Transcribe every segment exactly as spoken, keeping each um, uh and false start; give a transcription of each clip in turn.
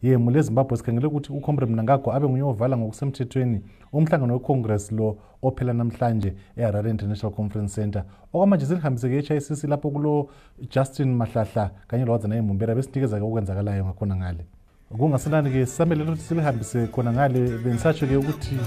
ye mule Zimbabwe sikhangele ukuthi uComrade Mnangagwa abe nguye ovala ngokusemthethweni umhlangano weCongress lo ophela namhlanje eHarare International Conference Center. Okwamanje silihambiseke e-H I C C lapho kulo Justin Mahlahla kanye lowadza naye Mumbera besinikeza ke okwenzakalayo ngakhona ngale. Kungasenani ke sisamele ukuthi silihambise khona ngale bensatsho ke ukuthi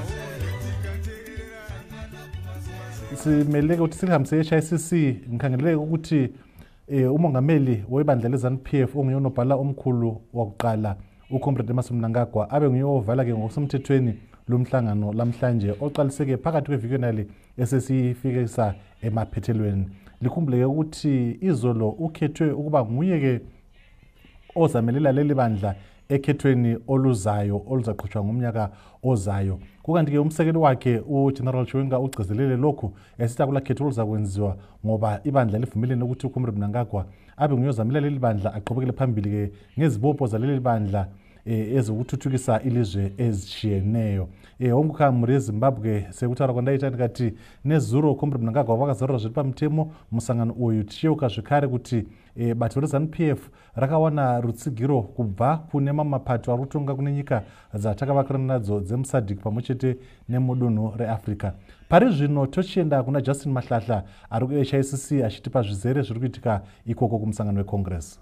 simeleke ukuthi silihambise e-H I C C ngikhangeleke ukuthi eh umongameli webandla leZANU P F onguyonobhala omkhulu wakuqala uComrade Emmerson Mnangagwa abe nguye ovala ke ngokusemthethweni lomhlangano lamhlanje oqaliseke phakathi kwevikionali esesifikisa emaphethelweni. Likhumbuleke ukuthi izolo ukhethwe ukuba nguye ke ozamelela leli bandla ekhethweni oluzayo oluzaqhutshwa ngomnyaka ozayo. Kukanti ke umsekeli wakhe uGeneral Chiwenga ugcizelele lokho esithi kula khetho oluzakwenziwa ngoba ibandla livumelene ukuthi uComrade Mnangagwa abe nguye ozamelela leli bandla aqhubekele phambili ke ngezibopho zaleli bandla ezokuthuthukisa ilizwe ezishiyeneyo. Eh ongukhamri eZimbabwe sekuthara kwandaita ndikati nezuro uComrade Mnangagwa vakazarura zviri pamutemo musangano uyu ticheuka zvekare kuti e, bato reZANU P F rakawana rutsigiro kubva kune mamapato ari kutonga kune nyika dzatakavakirana nadzo dzemusadhiki pamwechete nemudunhu reAfrica. Pari zvino tochienda kuna Justin Mahlahla ari ku-H I C C achitipa zvizere zviri kuitika ikoko kumusangano weCongress.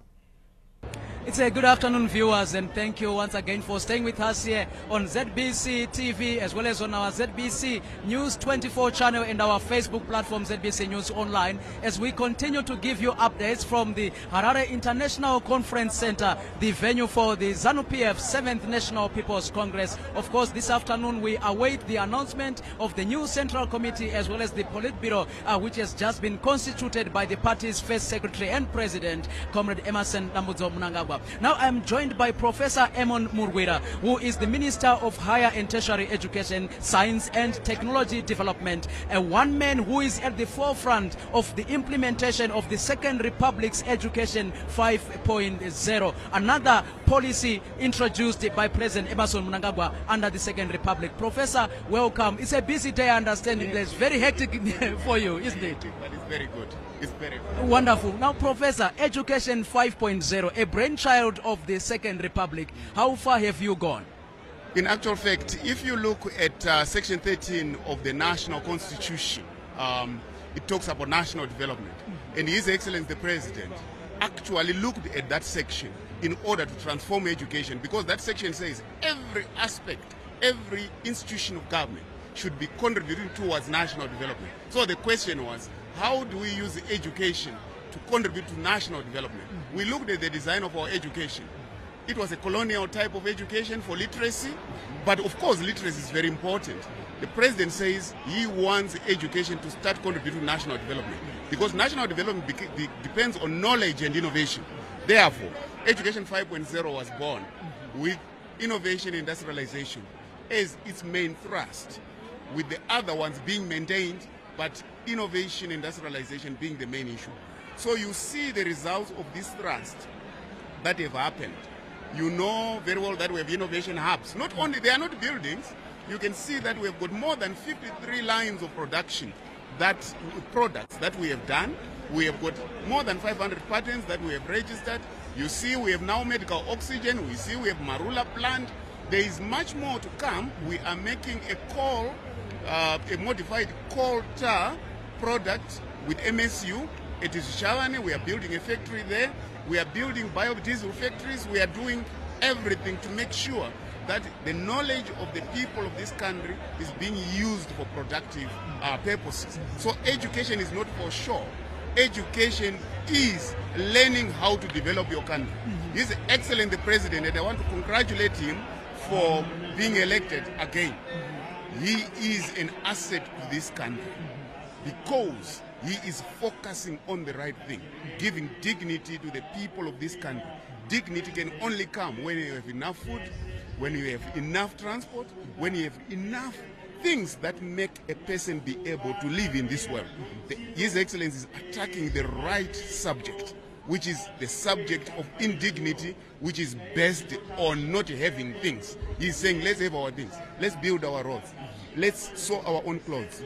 It's a good afternoon, viewers, and thank you once again for staying with us here on Z B C T V as well as on our Z B C News twenty-four channel and our Facebook platform Z B C News Online as we continue to give you updates from the Harare International Conference Center, the venue for the ZANU P F seventh National People's Congress. Of course, this afternoon we await the announcement of the new Central Committee as well as the Politburo, uh, which has just been constituted by the party's first secretary and president, Comrade Emmerson Mnangagwa. Now I'm joined by Professor Emon Murwira, who is the Minister of Higher and Tertiary Education, Science and Technology Development, a one man who is at the forefront of the implementation of the Second Republic's Education five point oh, another policy introduced by President Emmerson Mnangagwa under the Second Republic. Professor, welcome. It's a busy day, I understand. Yes. It's very hectic for you, isn't it? But it's very good. It's very good. Wonderful. Now, Professor, Education five point oh, a brainchild of the Second Republic. How far have you gone? In actual fact, if you look at uh, Section thirteen of the National Constitution, um, it talks about national development. Mm-hmm. And His Excellency the President actually looked at that section in order to transform education, because that section says every aspect, every institution of government should be contributing towards national development. So the question was, how do we use education to contribute to national development? Mm-hmm. We looked at the design of our education. It was a colonial type of education for literacy, but of course literacy is very important. The President says he wants education to start contributing to national development, because national development de depends on knowledge and innovation. Therefore, Education five point oh was born with innovation and industrialization as its main thrust, with the other ones being maintained, but innovation and industrialization being the main issue. So you see the results of this thrust that have happened. You know very well that we have innovation hubs. Not only, they are not buildings, you can see that we have got more than fifty-three lines of production, that products that we have done. We have got more than five hundred patents that we have registered. You see we have now medical oxygen. We see we have Marula plant. There is much more to come. We are making a coal, uh, a modified coal tar product with M S U. It is Shavani. We are building a factory there. We are building biodiesel factories. We are doing everything to make sure that the knowledge of the people of this country is being used for productive uh, purposes. So education is not for show. Education is learning how to develop your country. Mm-hmm. He's excellent, the president, and I want to congratulate him for being elected again. Mm-hmm. He is an asset to this country, mm-hmm. because he is focusing on the right thing, giving dignity to the people of this country. Dignity can only come when you have enough food, when you have enough transport, when you have enough things that make a person be able to live in this world. The, His Excellency is attacking the right subject, which is the subject of indignity, which is based on not having things. He's saying, let's have our things. Let's build our roads. Let's sew our own clothes.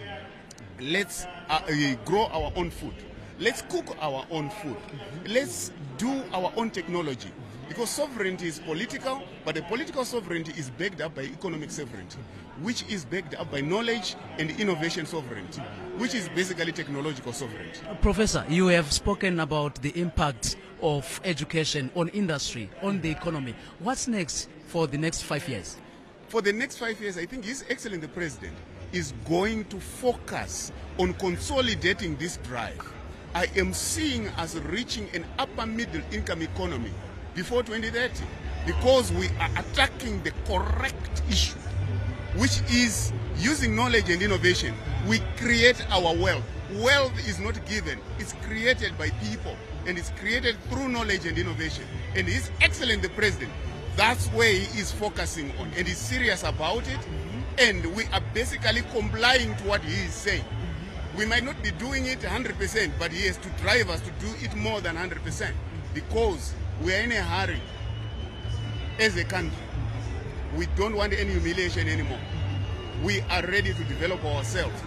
Let's uh, uh, grow our own food. Let's cook our own food. Let's do our own technology. Because sovereignty is political, but the political sovereignty is backed up by economic sovereignty, which is backed up by knowledge and innovation sovereignty, which is basically technological sovereignty. Professor, you have spoken about the impact of education on industry, on the economy. What's next for the next five years? For the next five years, I think His Excellency the President is going to focus on consolidating this drive. I am seeing us reaching an upper middle income economy before twenty thirty, because we are attacking the correct issue, which is using knowledge and innovation. We create our wealth. Wealth is not given, it's created by people, and it's created through knowledge and innovation. And His Excellency the President, that's where he is focusing on, and he's serious about it, and we are basically complying to what he is saying. We might not be doing it one hundred percent, but he has to drive us to do it more than one hundred percent, because we are in a hurry as a country. We don't want any humiliation anymore. We are ready to develop ourselves.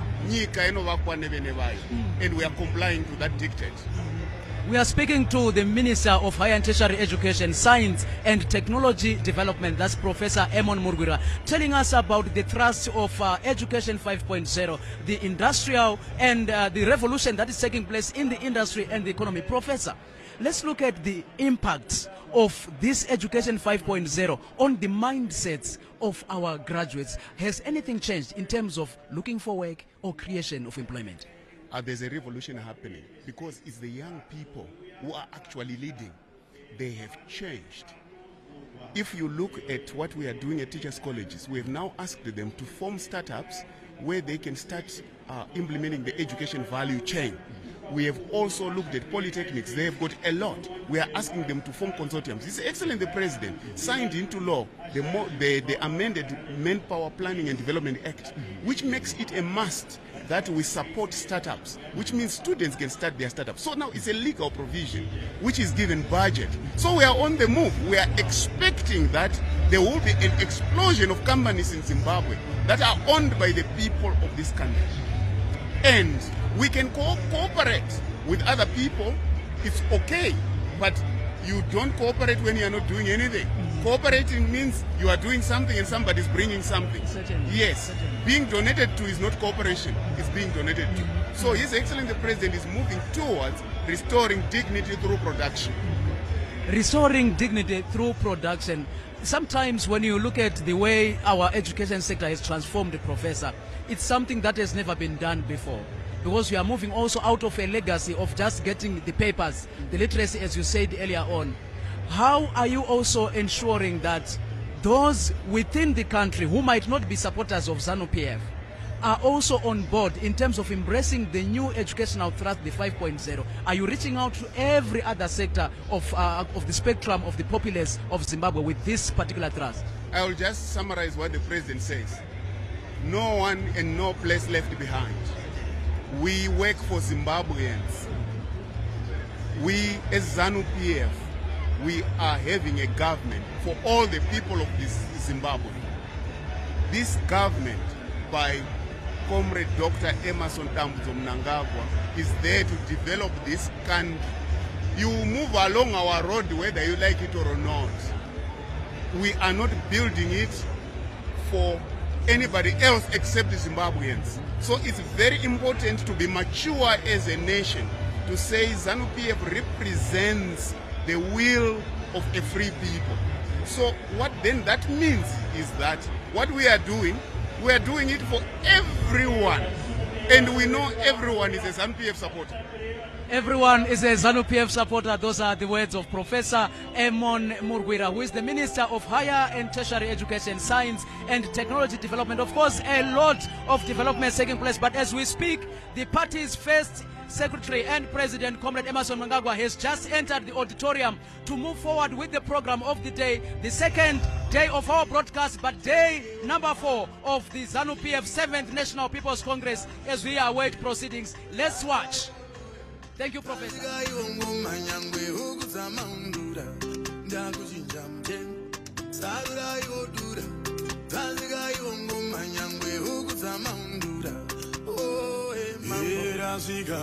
And we are complying to that dictate. We are speaking to the Minister of Higher and Tertiary Education, Science and Technology Development, that's Professor Emon Murugwira, telling us about the thrust of uh, Education five point oh, the industrial and uh, the revolution that is taking place in the industry and the economy. Professor, let's look at the impact of this Education five point oh on the mindsets of our graduates. Has anything changed in terms of looking for work or creation of employment? Uh, there's a revolution happening, because it's the young people who are actually leading. They have changed. If you look at what we are doing at teachers' colleges, we have now asked them to form startups where they can start uh, implementing the education value chain. We have also looked at polytechnics. They have got a lot. We are asking them to form consortiums. His Excellency the President signed into law the, mo the, the amended Manpower Planning and Development Act, which makes it a must that we support startups, which means students can start their startups. So now it's a legal provision which is given budget. So we are on the move. We are expecting that there will be an explosion of companies in Zimbabwe that are owned by the people of this country. And we can co cooperate with other people. It's okay, but you don't cooperate when you are not doing anything. Cooperating means you are doing something and somebody is bringing something. Certainly. Yes. Certainly. Being donated to is not cooperation, it's being donated to. So His Excellency the President is moving towards restoring dignity through production. Restoring dignity through production. Sometimes when you look at the way our education sector has transformed, Professor, it's something that has never been done before. Because we are moving also out of a legacy of just getting the papers, the literacy, as you said earlier on. How are you also ensuring that those within the country who might not be supporters of ZANU-P F are also on board in terms of embracing the new educational thrust, the five point oh? Are you reaching out to every other sector of, uh, of the spectrum of the populace of Zimbabwe with this particular thrust? I will just summarize what the President says. No one and no place left behind. We work for Zimbabweans. We, as ZANU-P F, we are having a government for all the people of this Zimbabwe. This government, by Comrade Doctor Emmerson Dambudzo Mnangagwa, is there to develop this country. You move along our road whether you like it or not. We are not building it for anybody else except the Zimbabweans. So it's very important to be mature as a nation, to say ZANU-P F represents the will of a free people. So what then that means is that what we are doing, we are doing it for everyone. And we know everyone is a ZANU-P F supporter. Everyone is a ZANU-P F supporter. Those are the words of Professor Emon Murugwira, who is the Minister of Higher and Tertiary Education, Science and Technology Development. Of course, a lot of development is taking place, but as we speak, the party's first Secretary and President, Comrade Emmerson Mnangagwa, has just entered the auditorium to move forward with the program of the day, the second day of our broadcast, but day number four of the ZANU-P F seventh National People's Congress as we await proceedings. Let's watch. Thank you, Professor.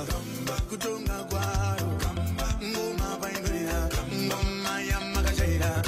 Kutonga kwaro ngoma vaingoira ngoma yamakashaira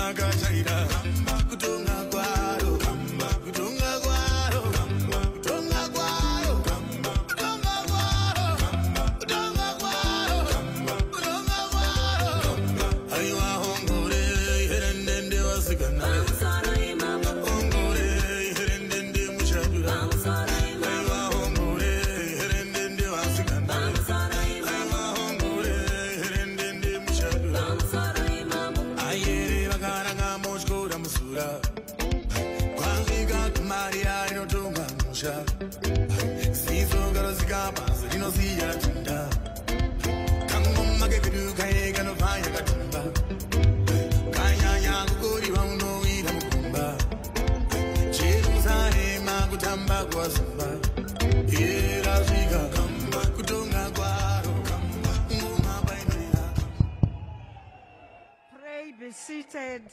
Pray, be seated.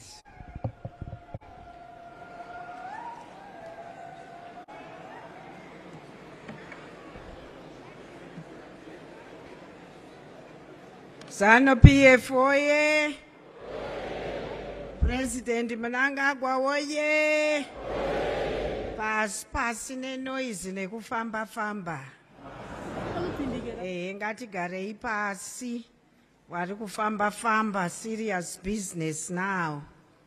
ZANU-P F oye. President Mnangagwa oye. Pas pasi ne noise nekufamba famba. Eh ngati garei pasi. Wari kufamba famba, serious business now.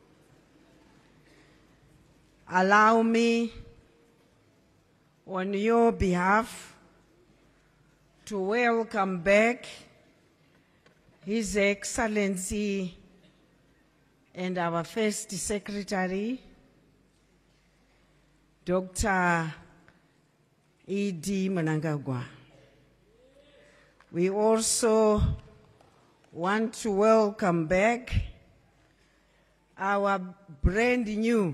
Allow me on your behalf to welcome back His Excellency and our First Secretary, Doctor E D Mnangagwa. We also want to welcome back our brand new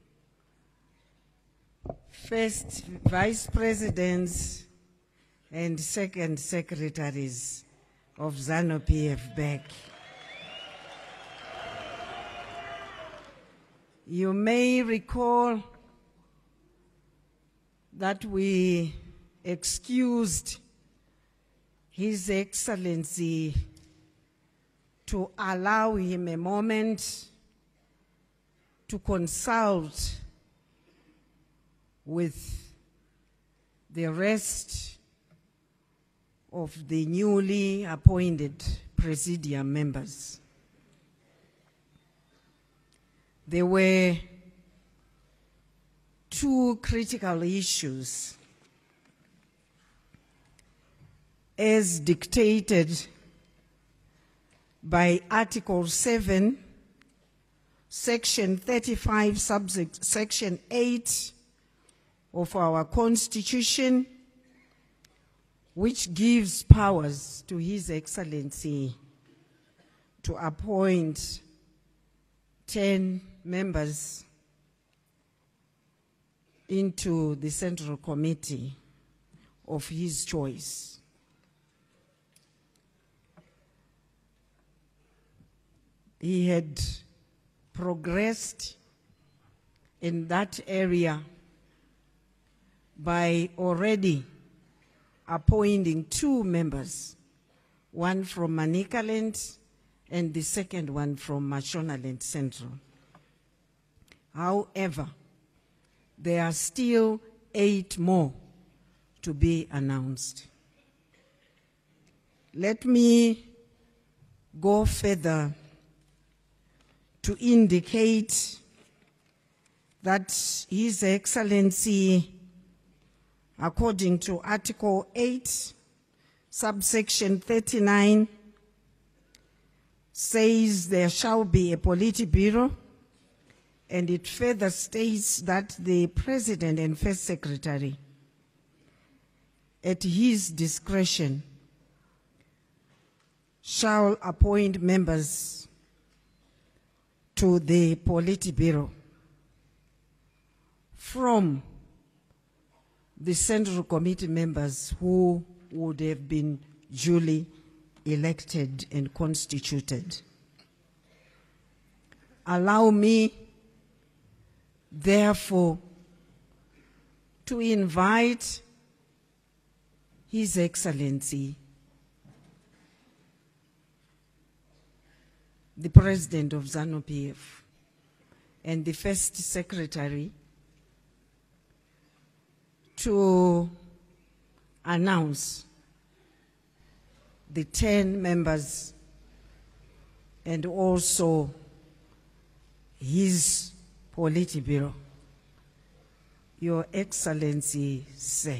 first vice presidents and second secretaries of ZANU-P F back. You may recall that we excused His Excellency to allow him a moment to consult with the rest of the newly appointed Presidium members. There were two critical issues as dictated by Article seven, Section thirty-five, Subsection eight of our Constitution, which gives powers to His Excellency to appoint ten members into the Central Committee of his choice. He had progressed in that area by already appointing two members, one from Manicaland and the second one from Mashonaland Central. However, there are still eight more to be announced. Let me go further to indicate that His Excellency, according to Article eight, subsection thirty-nine, says there shall be a Politburo, and it further states that the President and First Secretary, at his discretion, shall appoint members to the Politburo from the Central Committee members who would have been duly elected and constituted. Allow me, therefore, to invite His Excellency, the President of ZANU-P F, and the first secretary to announce the ten members and also his Politburo. Your Excellency, sir.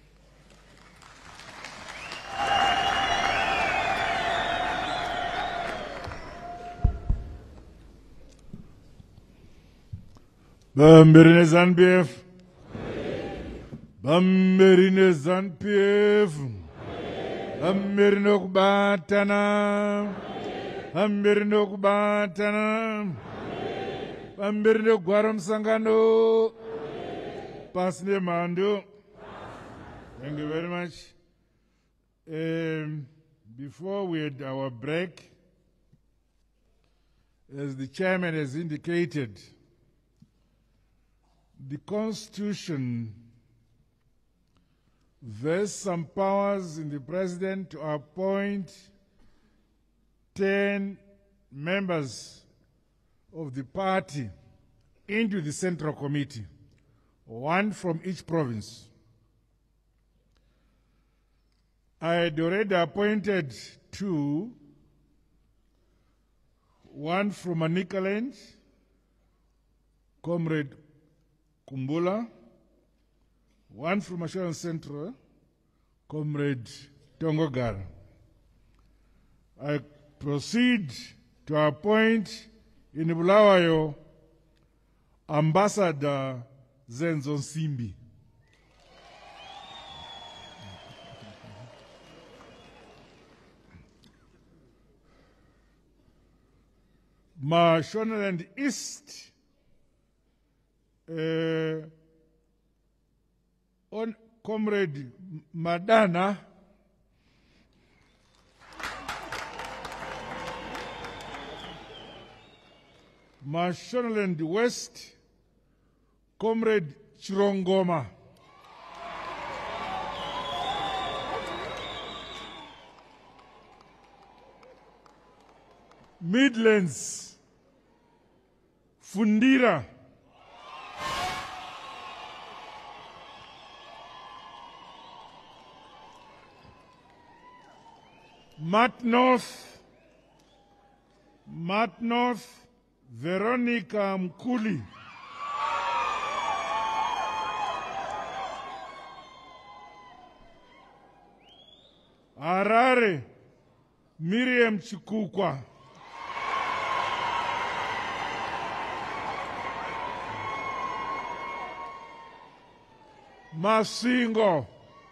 Bamberine ZANU-P F. Bamberine ZANU-P F. Bamberine okubatana. Bamberine okubatana. Bamberine okugwara omusangano. Pasne Mando. Thank you very much. Um, before we had our break, as the chairman has indicated, the Constitution vests some powers in the President to appoint ten members of the party into the Central Committee, one from each province. I had already appointed two, one from Manicaland, Comrade Kumbula, one from Assurance Central, Comrade Tongogar. I proceed to appoint in Bulawayo Ambassador Zenzo Simbi. Mashonaland East, uh, on Comrade Madana, Mashonaland West, Comrade Chirongoma. Midlands, Fundira. Mat North, Mat North, Veronica Mkuli. Harare, Miriam Chikukwa. Masingo,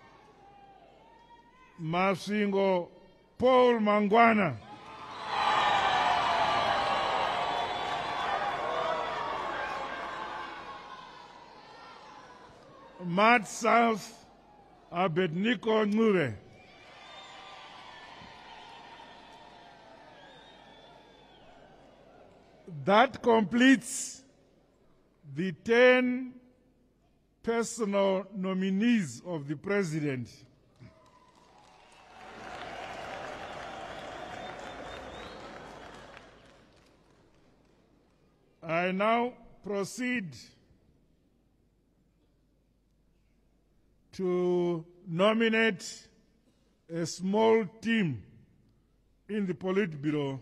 Masingo, Paul Mangwana. Mat South, Abednego Nure. That completes the ten personal nominees of the President. I now proceed to nominate a small team in the Politburo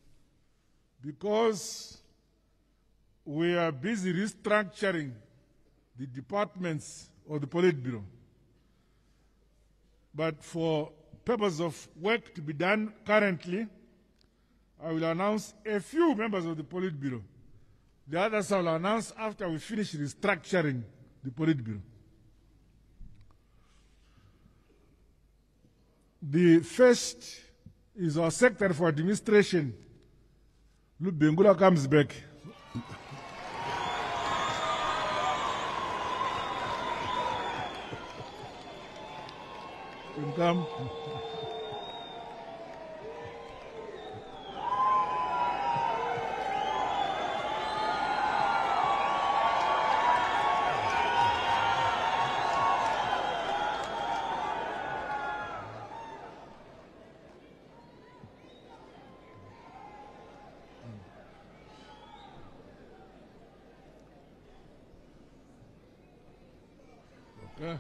because we are busy restructuring the departments of the Politburo. But for purpose of work to be done currently, I will announce a few members of the Politburo. The others I will announce after we finish restructuring the Politburo. The first is our Secretary for Administration. Lubengula comes back. Come. Yeah.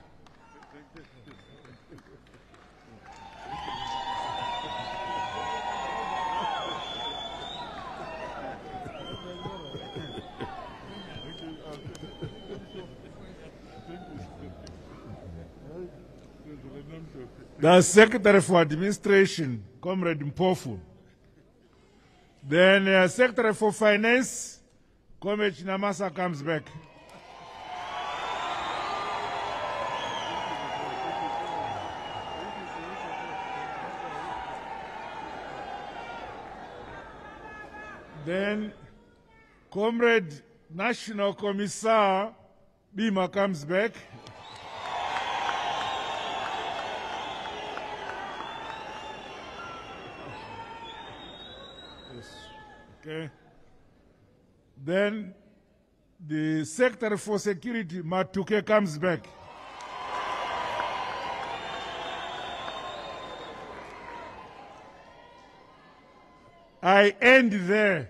The Secretary for Administration, Comrade Mpofu. Then uh, Secretary for Finance, Comrade Chinamasa comes back. Then Comrade National Commissar Bima comes back. Okay. Then the Secretary for Security, Matuke, comes back. I end there.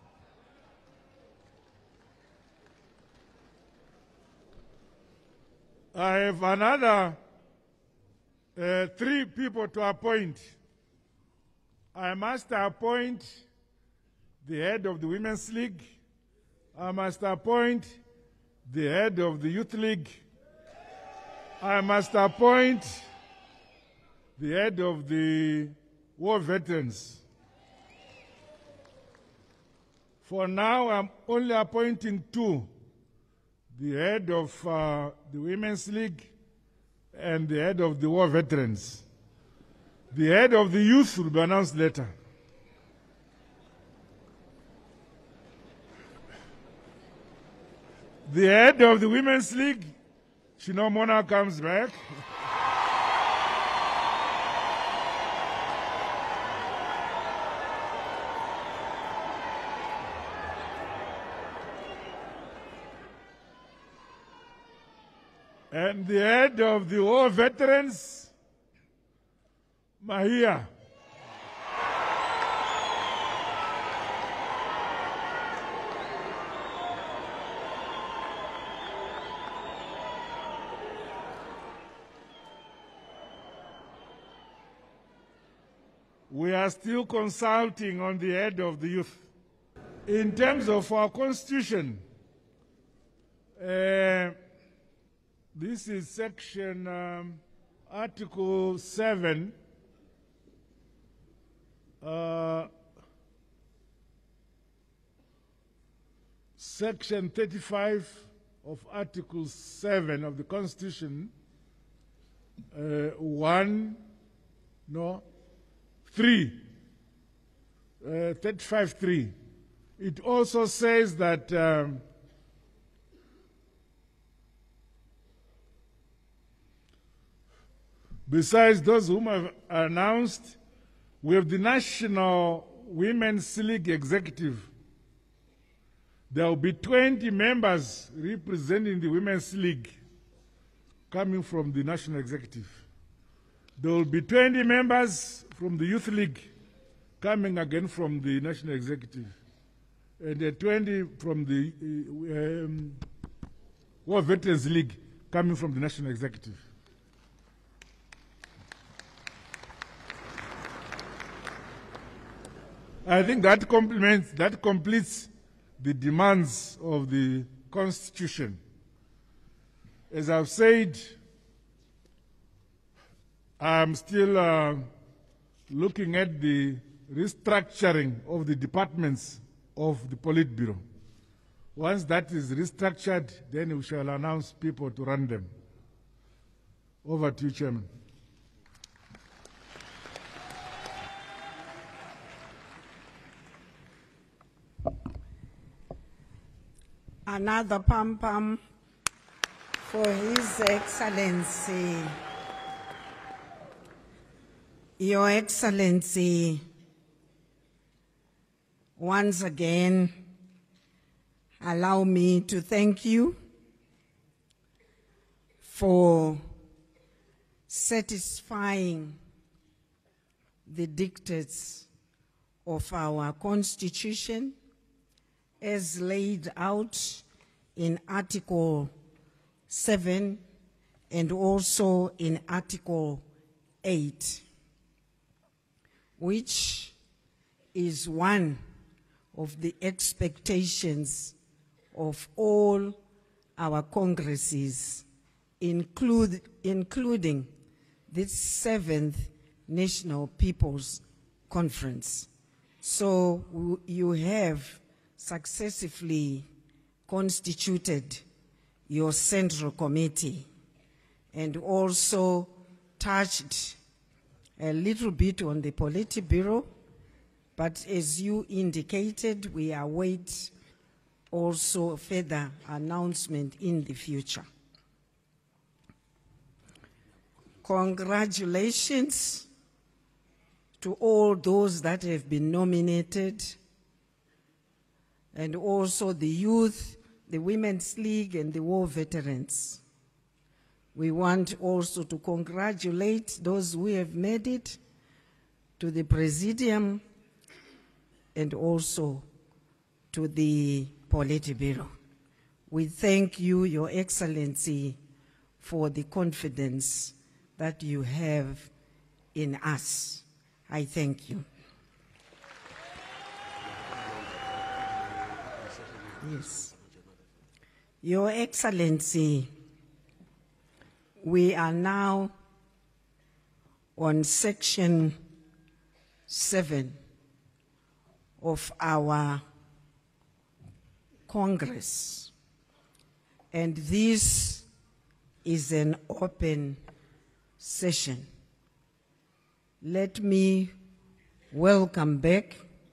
I have another uh, three people to appoint. I must appoint the head of the Women's League. I must appoint the head of the Youth League. I must appoint the head of the War Veterans. For now, I'm only appointing two, the head of uh, the Women's League and the head of the War Veterans. The head of the Youth will be announced later. The head of the Women's League, Shinomona, comes back. And the head of the War Veterans, Mahia. We are still consulting on the head of the youth. In terms of our constitution, uh, this is section um, Article seven, uh, Section thirty-five of Article seven of the Constitution, uh, one, no, three, uh, thirty-five three. It also says that um, besides those whom I've announced, we have the National Women's League Executive. There will be twenty members representing the Women's League coming from the National Executive. There will be twenty members from the Youth League coming again from the National Executive. And uh, twenty from the uh, um, War Veterans League coming from the National Executive. I think that complements, that completes the demands of the Constitution. As I've said, I'm still uh, looking at the restructuring of the departments of the Politburo. Once that is restructured, then we shall announce people to run them. Over to you, Chairman. Another pam pam for His Excellency. Your Excellency, once again, allow me to thank you for satisfying the dictates of our Constitution as laid out in Article seven and also in Article eight, which is one of the expectations of all our congresses, include, including this seventh National People's Conference. So w- you have successively constituted your Central Committee and also touched a little bit on the Politburo, but as you indicated, we await also further announcement in the future. Congratulations to all those that have been nominated, and also the youth, the Women's League, and the war veterans. We want also to congratulate those who have made it, to the Presidium, and also to the Politburo. We thank you, Your Excellency, for the confidence that you have in us. I thank you. Yes. Your Excellency, we are now on section seven of our Congress, and this is an open session. Let me welcome back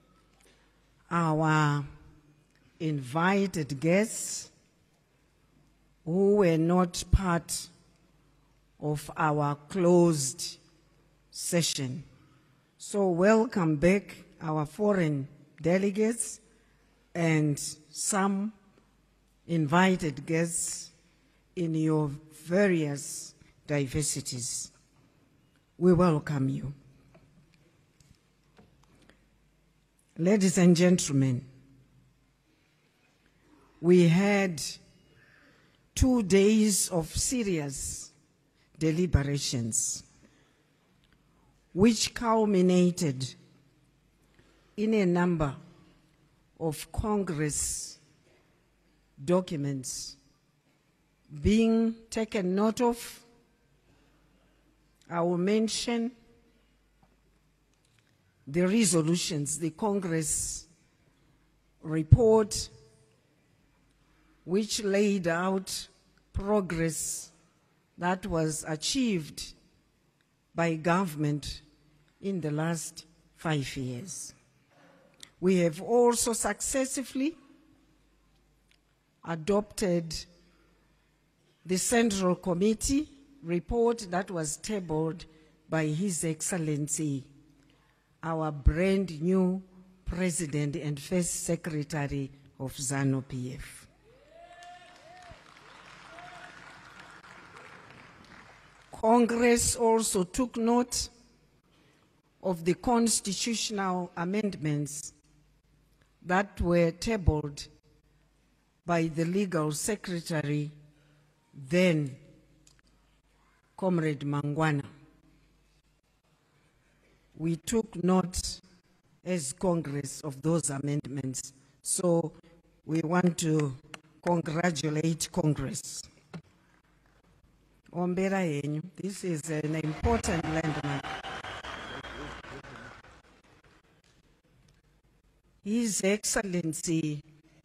our invited guests who were not part of our closed session. So welcome back our foreign delegates and some invited guests in your various diversities. We welcome you. Ladies and gentlemen, we had two days of serious deliberations, which culminated in a number of Congress documents being taken note of. I will mention the resolutions, the Congress report, which laid out progress that was achieved by government in the last five years. We have also successfully adopted the Central Committee report that was tabled by His Excellency, our brand new President and First Secretary of ZANU-P F. Congress also took note of the constitutional amendments that were tabled by the Legal Secretary, then Comrade Mangwana. We took note as Congress of those amendments, so we want to congratulate Congress. Ombera yenyu, this is an important landmark. His Excellency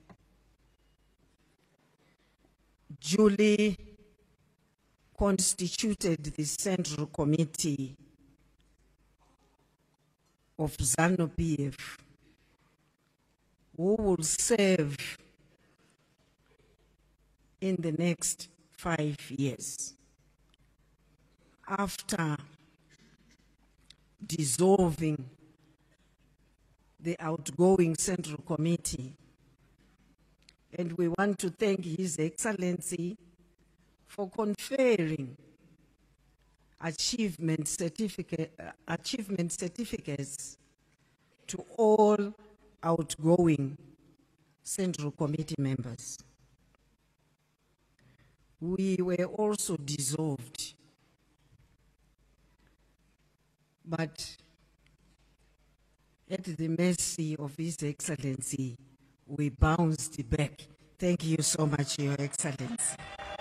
duly constituted the Central Committee of ZANU-P F, who will serve in the next five years. After dissolving the outgoing Central Committee, and we want to thank His Excellency for conferring achievement certificate, uh, achievement certificates to all outgoing Central Committee members. we were also dissolved. But at the mercy of His Excellency, we bounced back. Thank you so much, Your Excellency.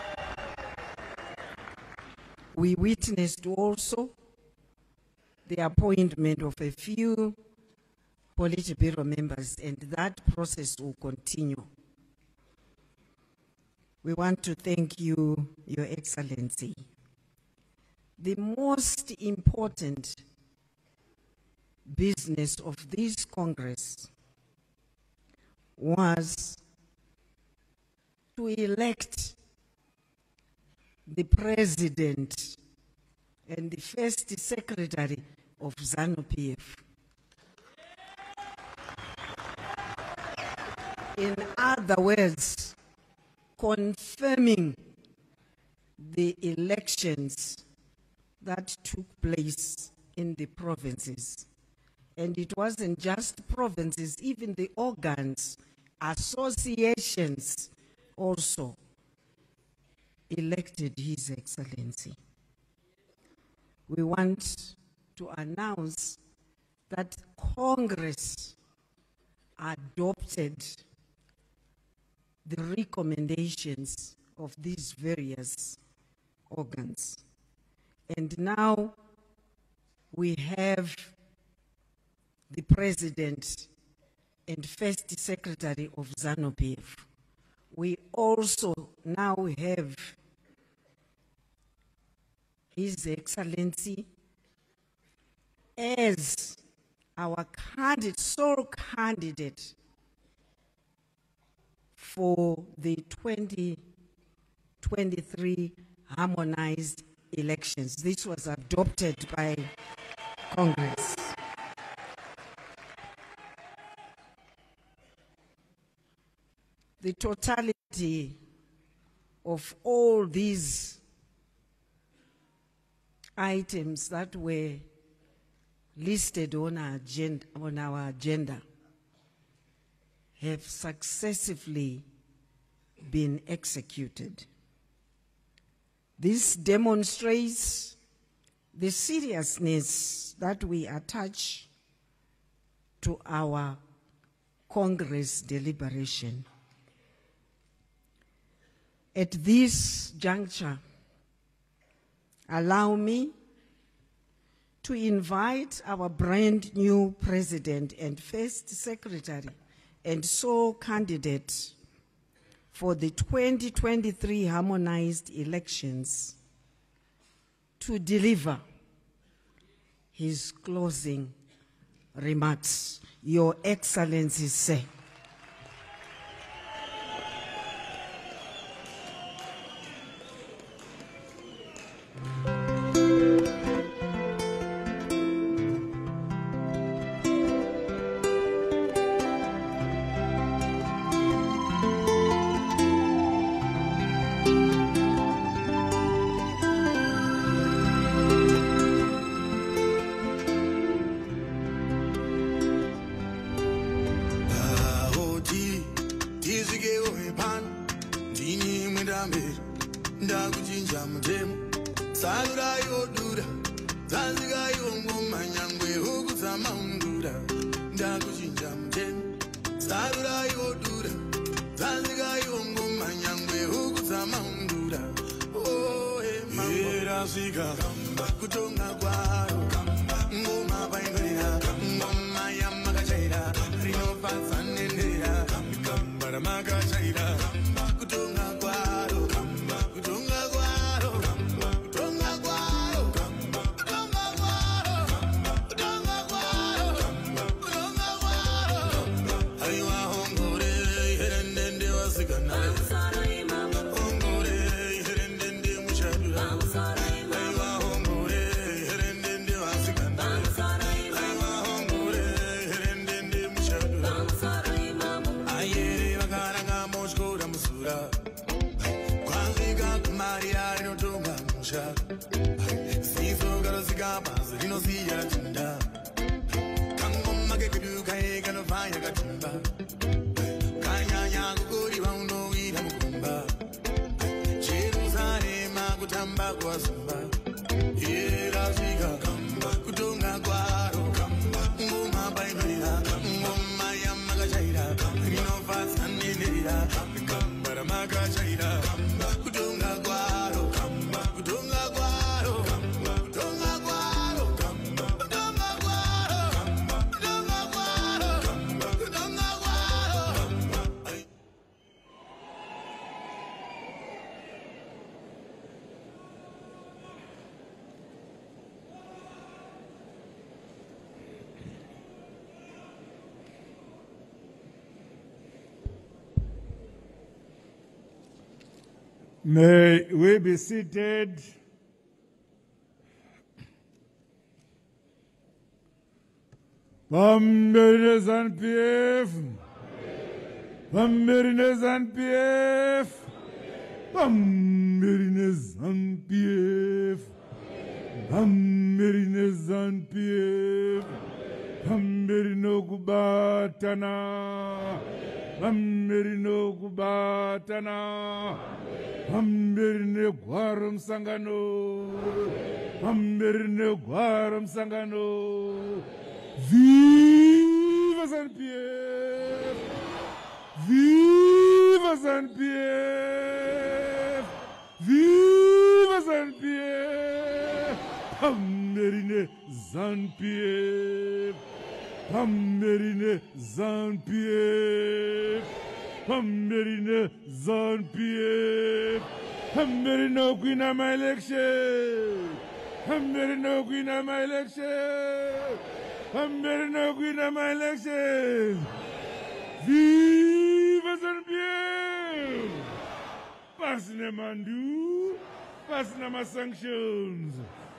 We witnessed also the appointment of a few Politburo members, and that process will continue. We want to thank you, Your Excellency. The most important business of this Congress was to elect the President and the First Secretary of ZANU-P F. In other words, confirming the elections that took place in the provinces. And it wasn't just provinces, even the organs, associations also elected His Excellency. We want to announce that Congress adopted the recommendations of these various organs. And now we have the President and First Secretary of ZANU-P F. We also now have His Excellency as our candidate, sole candidate for the twenty twenty-three harmonized elections. This was adopted by Congress. The totality of all these items that were listed on our agenda, on our agenda have successively been executed. This demonstrates the seriousness that we attach to our Congress deliberation. At this juncture, allow me to invite our brand new President and First Secretary and sole candidate for the twenty twenty-three harmonized elections to deliver his closing remarks. Your Excellency, sir. kamba kwasuba era ziga kamba kutonga kwaro kamba ngoma bainira ngoma ya magajaira nino fasa ninira kamba magajaira kutonga kwaro kamba kutonga kwaro kamba kutonga kwaro kamba kutonga kwaro kamba kutonga kwaro kamba kutonga kwaro. May we be seated. Bamberines and P F. Bamberines and P F. Bamberines and P F. Bamberines and P F. Bamberino kubatana. Bamberino kubatana. Bamberine gwarum sangano. Bamberine gwarum sangano. Viva Zanu P F! Viva Zanu P F! Viva Zanu P F! Bamberine Zanu P F! Bamberine Zanu P F! Bamberine Zanu P F! Bamberine Gwina my election! Bamberine Gwina my election! Bamberine Gwina my election! Viva Zanu P F! Passing mandu, passing my sanctions.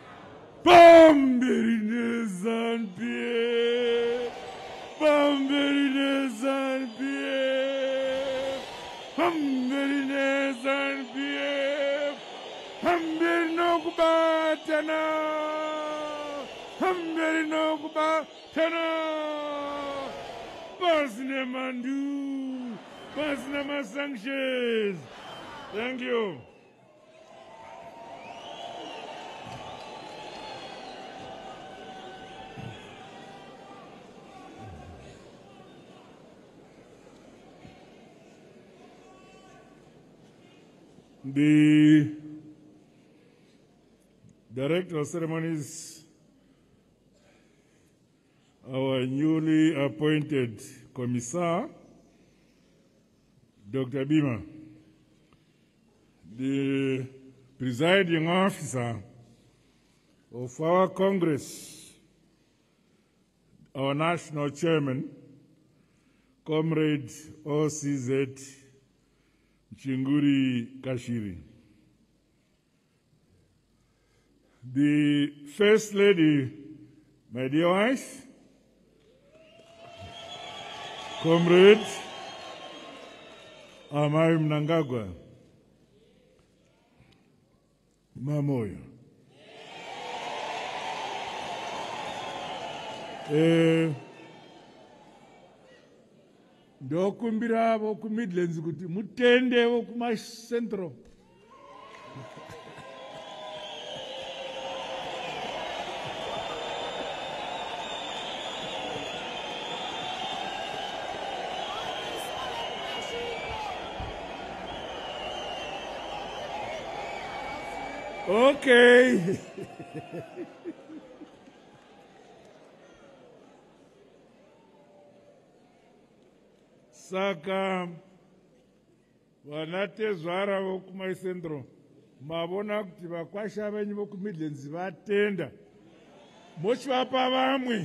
Bamberine Zanu P F! Bamberine Zanu P F! Bamberine Zanu P F! Bamberine kubatana! Bamberine kubatana! Passing mandu, passing my sanctions. Thank you. The Director of Ceremonies, our newly appointed Commissar, Doctor Bima, the presiding officer of our Congress, our national chairman, Comrade O C Z Chinguri Kashiri, the First Lady, my dear wife, Comrade Amai Mnangagwa, Mamoyo. Eh, ndokumbira avo ku Midlands kuti mutende vo kuma Central. Okay. Saka vanatezvara vokumaisendro mavona kuti vakwasha venyu voku Midlands vatenda mochivapa vamwe.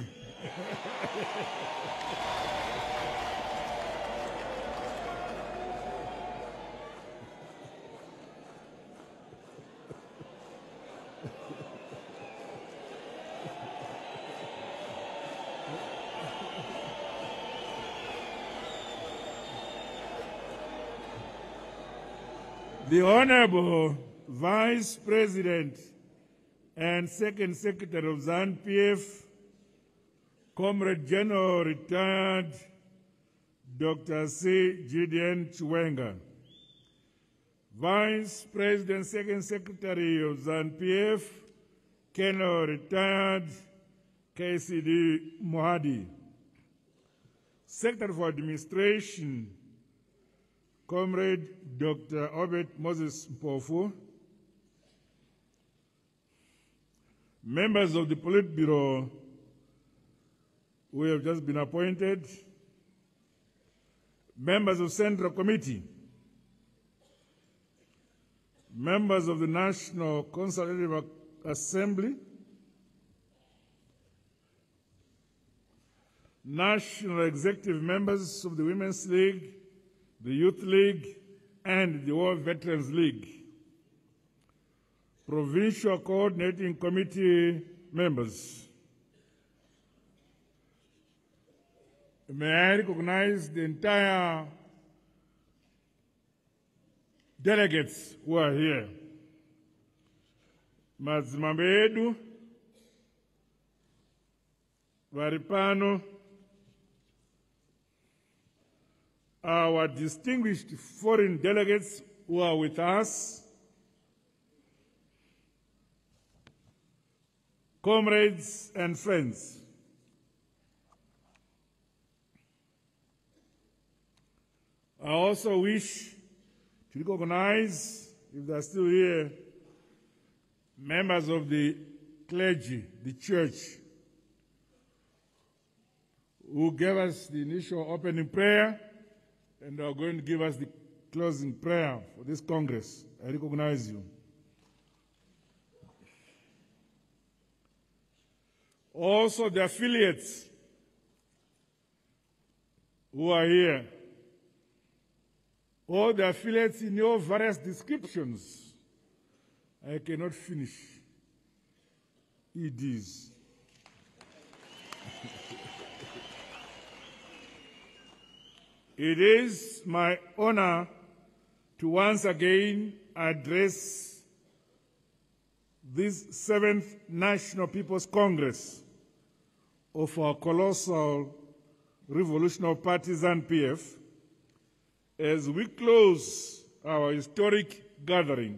The Honorable Vice President and Second Secretary of Zanu P F, Comrade General Retired Doctor C. Gideon Chiwenga, Vice President, Second Secretary of ZANU P F, Colonel Retired K C D Mohadi. Secretary for Administration, Comrade Doctor Obed Moses Mpofu. Members of the Politburo who have just been appointed, members of Central Committee, members of the National Consultative Assembly, national executive members of the Women's League, the Youth League, and the War Veterans League, provincial coordinating committee members. May I recognize the entire delegates who are here. Mazimambedu, Varipano, our distinguished foreign delegates who are with us, comrades and friends. I also wish to recognize, if they're still here, members of the clergy, the church, who gave us the initial opening prayer and are going to give us the closing prayer for this Congress. I recognize you. Also the affiliates who are here, all the affiliates in your various descriptions. I cannot finish. E Ds. It is my honor to once again address this seventh National People's Congress of our colossal revolutionary party ZANU P F as we close our historic gathering.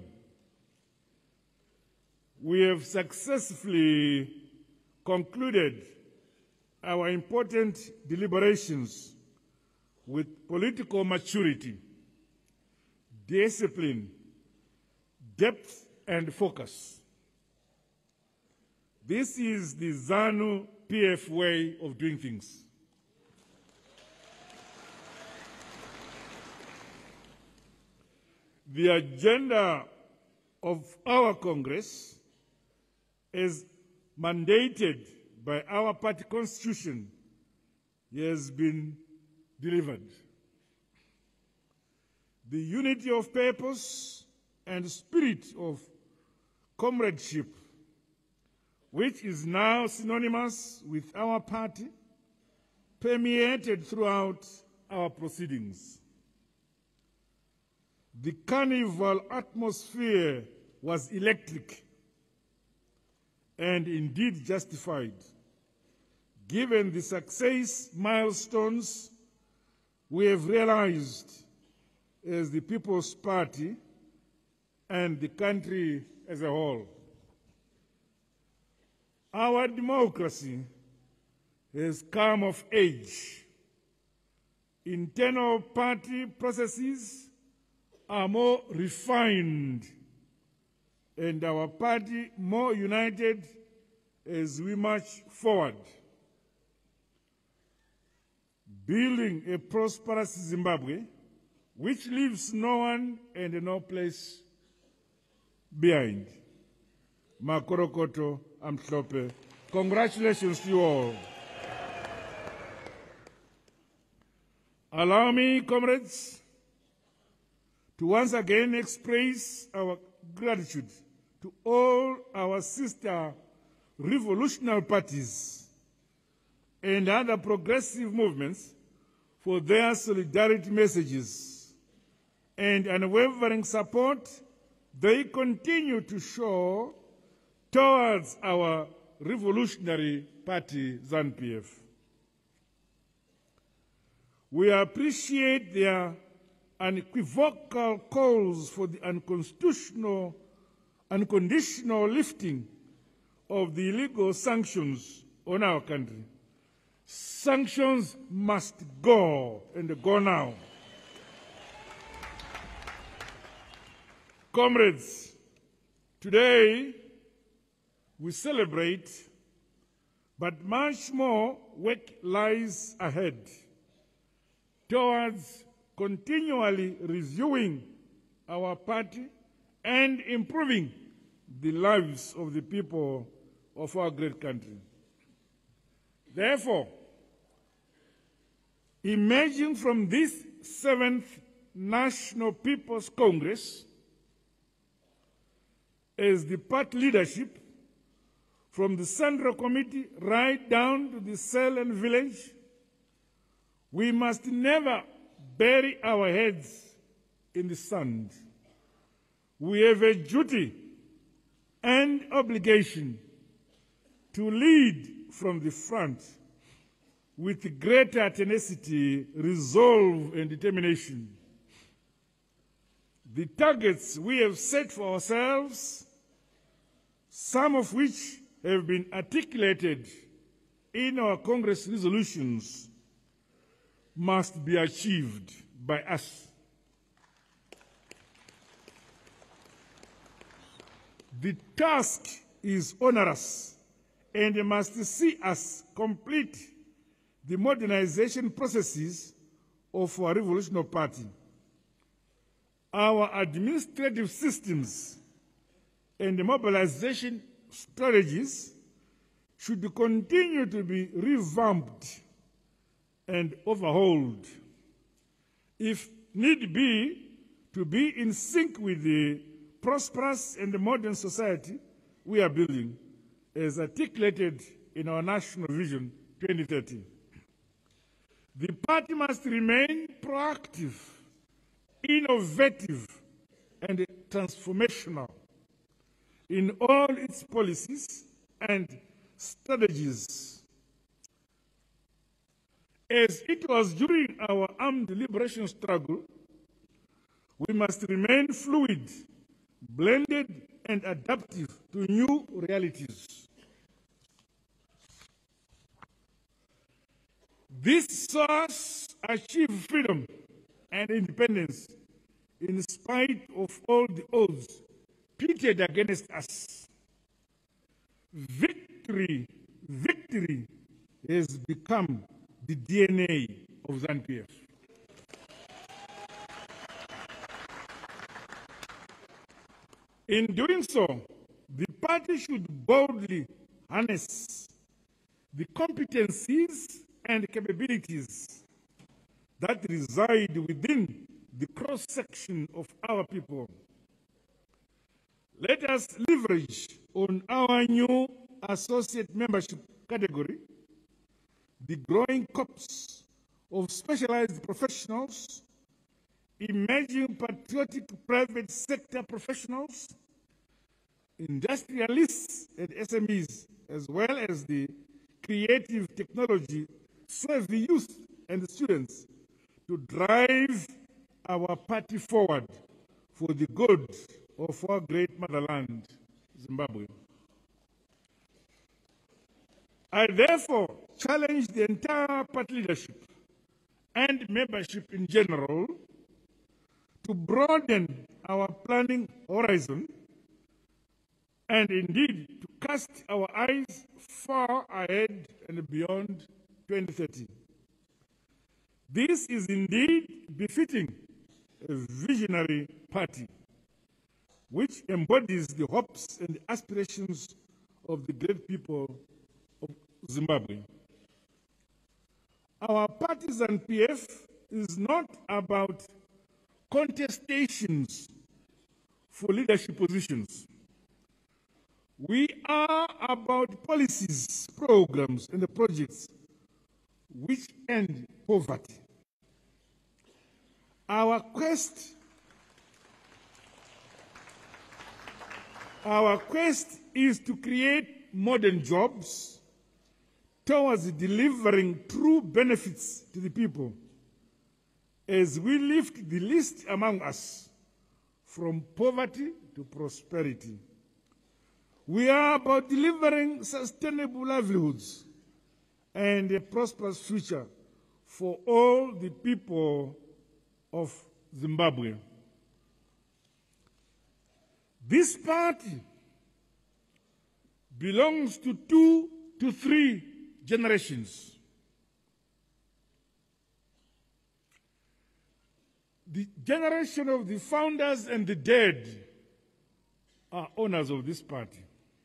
We have successfully concluded our important deliberations with political maturity, discipline, depth, and focus. This is the ZANU P F way of doing things. The agenda of our Congress, as mandated by our party constitution, has been delivered. The unity of purpose and spirit of comradeship, which is now synonymous with our party, permeated throughout our proceedings. The carnival atmosphere was electric and indeed justified, given the success milestones we have realized as the People's Party and the country as a whole. Our democracy has come of age. Internal party processes are more refined and our party more united as we march forward, building a prosperous Zimbabwe which leaves no one and no place behind. Makorokoto Amhlope. Congratulations to you all. Allow me, comrades, to once again express our gratitude to all our sister revolutionary parties and other progressive movements for their solidarity messages and unwavering support they continue to show towards our revolutionary party, ZANU P F. We appreciate their unequivocal calls for the unconstitutional, unconditional lifting of the illegal sanctions on our country. Sanctions must go, and go now. Comrades, today we celebrate, but much more work lies ahead towards continually reviewing our party and improving the lives of the people of our great country. Therefore, emerging from this seventh National People's Congress as the party leadership, from the Central Committee right down to the cell and village, we must never bury our heads in the sand. We have a duty and obligation to lead from the front with greater tenacity, resolve, and determination. The targets we have set for ourselves, some of which have been articulated in our Congress resolutions, must be achieved by us. The task is onerous and must see us complete the modernization processes of our revolutionary party. Our administrative systems and mobilization strategies should continue to be revamped and overhauled, if need be, to be in sync with the prosperous and modern society we are building, as articulated in our National Vision twenty thirty. The party must remain proactive, innovative, and transformational in all its policies and strategies. As it was during our armed liberation struggle, we must remain fluid, blended, and adaptive to new realities. This saw us achieve freedom and independence in spite of all the odds pitted against us. Victory, victory has become the D N A of ZANU P F. In doing so, the party should boldly harness the competencies and capabilities that reside within the cross-section of our people. Let us leverage on our new associate membership category, the growing corps of specialized professionals, emerging patriotic private sector professionals, industrialists and S M Es, as well as the creative technology savvy youth and students, to drive our party forward for the good of our great motherland, Zimbabwe. I therefore challenge the entire party leadership and membership in general to broaden our planning horizon and indeed to cast our eyes far ahead and beyond twenty thirty. This is indeed befitting a visionary party which embodies the hopes and aspirations of the great people of Zimbabwe. Our party ZANU P F is not about contestations for leadership positions. We are about policies, programs, and the projects which end poverty. Our quest, our quest is to create modern jobs towards delivering true benefits to the people as we lift the least among us from poverty to prosperity. We are about delivering sustainable livelihoods and a prosperous future for all the people of Zimbabwe. This party belongs to two to three generations. The generation of the founders and the dead are owners of this party.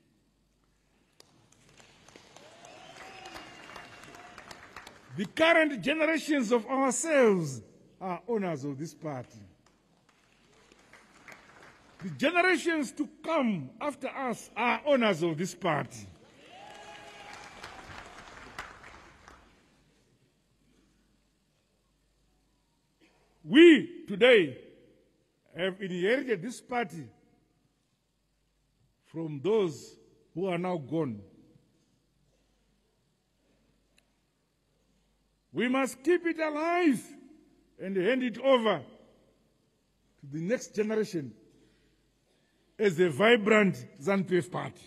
The current generations of ourselves are owners of this party. The generations to come after us are owners of this party. We today have inherited this party from those who are now gone. We must keep it alive and hand it over to the next generation as a vibrant ZANU P F party.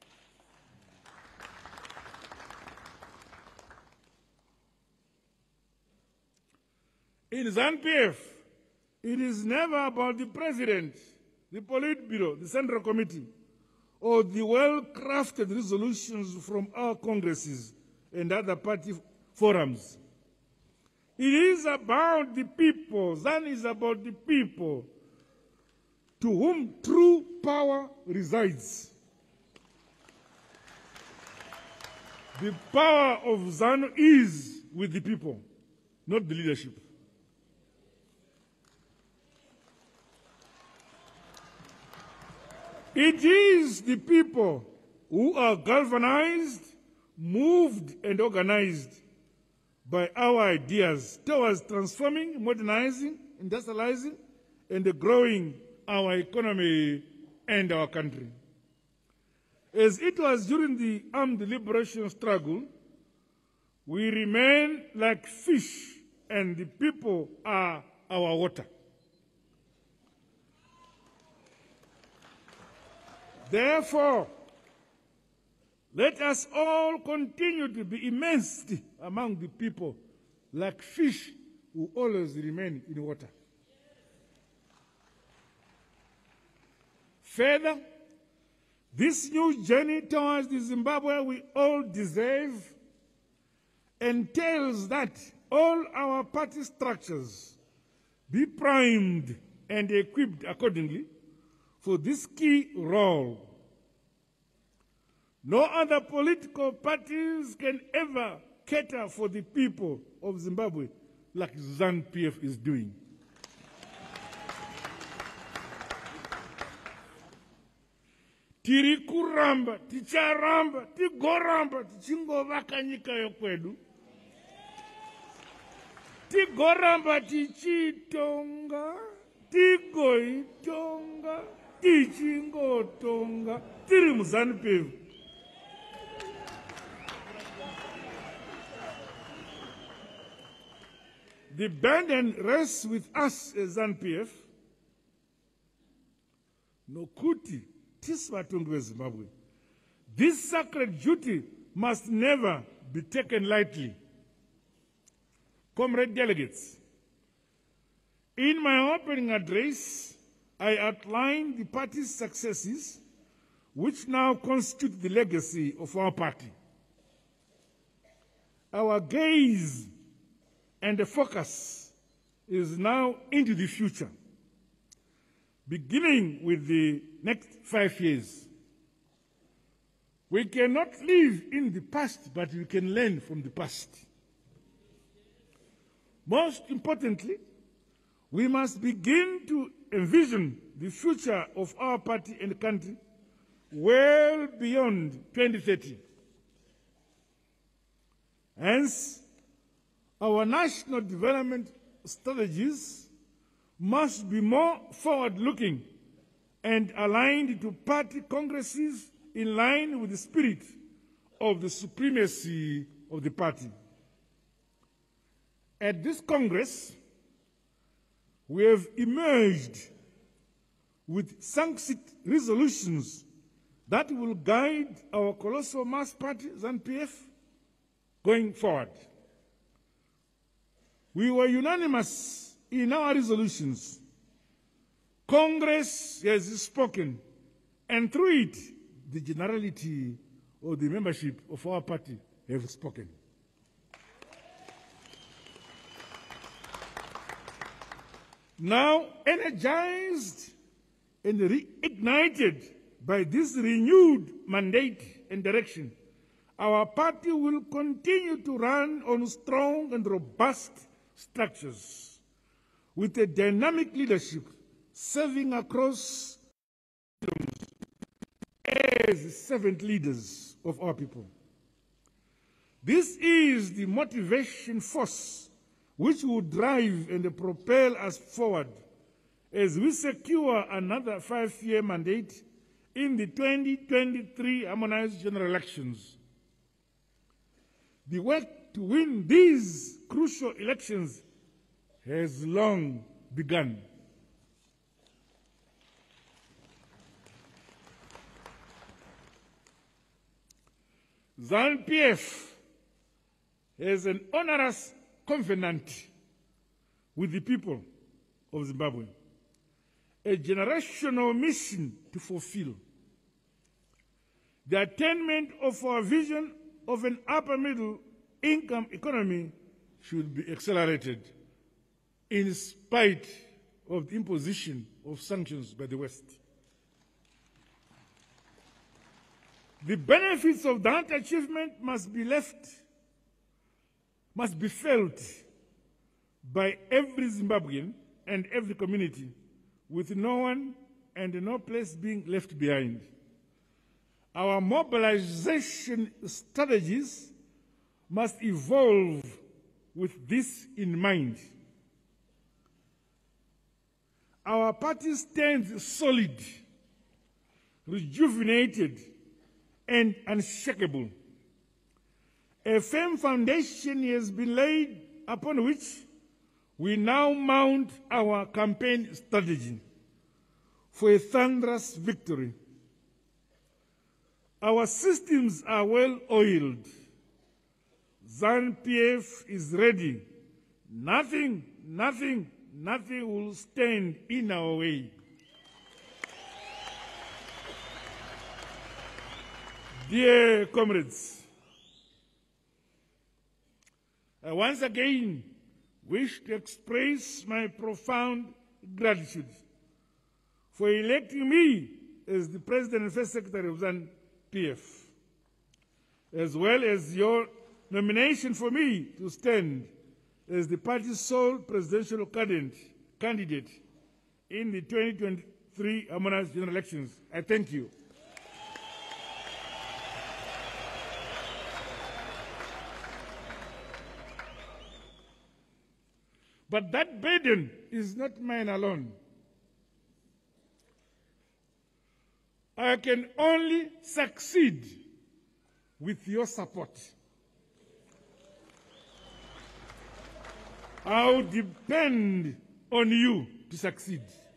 In ZANU P F, it is never about the president, the Politburo, the Central Committee, or the well-crafted resolutions from our congresses and other party forums. It is about the people. ZANU is about the people to whom true power resides. The power of ZANU is with the people, not the leadership. It is the people who are galvanized, moved, and organized by our ideas towards transforming, modernizing, industrializing, and growing our economy and our country. As it was during the armed liberation struggle, we remain like fish and the people are our water. Therefore, let us all continue to be immersed among the people like fish who always remain in water. Further, this new journey towards the Zimbabwe we all deserve entails that all our party structures be primed and equipped accordingly for this key role. No other political parties can ever cater for the people of Zimbabwe like ZANU P F is doing. Tiri kuramba, ticharamba, tigoramba, tichingovaka nyika yokwedu. Tigoramba tichitonga, tigoitonga, tichingotonga, tiri mu-ZANU P F. The burden rests with us as ZANU P F. Nokuti tisvatongi veZimbabwe. This sacred duty must never be taken lightly. Comrade delegates, in my opening address, I outlined the party's successes, which now constitute the legacy of our party. Our gaze and the focus is now into the future, beginning with the next five years. We cannot live in the past, but we can learn from the past. Most importantly, we must begin to envision the future of our party and country well beyond twenty thirty. Hence, our national development strategies must be more forward-looking and aligned to party congresses in line with the spirit of the supremacy of the party. At this Congress, we have emerged with succinct resolutions that will guide our colossal mass party, ZANU P F, going forward. We were unanimous in our resolutions. Congress has spoken, and through it, the generality or the membership of our party have spoken. Now, energized and reignited by this renewed mandate and direction, our party will continue to run on strong and robust structures with a dynamic leadership serving across as servant leaders of our people. This is the motivation force which will drive and propel us forward as we secure another five-year mandate in the twenty twenty-three harmonized general elections. The work to win these crucial elections has long begun. ZANU P F has an onerous covenant with the people of Zimbabwe, a generational mission to fulfill. The attainment of our vision of an upper middle income economy should be accelerated in spite of the imposition of sanctions by the West. The benefits of that achievement must be left, must be felt by every Zimbabwean and every community, with no one and no place being left behind. Our mobilization strategies must evolve with this in mind. Our party stands solid, rejuvenated, and unshakable. A firm foundation has been laid upon which we now mount our campaign strategy for a thunderous victory. Our systems are well oiled. ZANU P F is ready. Nothing, nothing, nothing will stand in our way. Dear comrades, I once again wish to express my profound gratitude for electing me as the President and First Secretary of ZANU P F, as well as your nomination for me to stand as the party's sole presidential candidate in the twenty twenty-three harmonized general elections. I thank you. But that burden is not mine alone. I can only succeed with your support. I'll depend on you to succeed.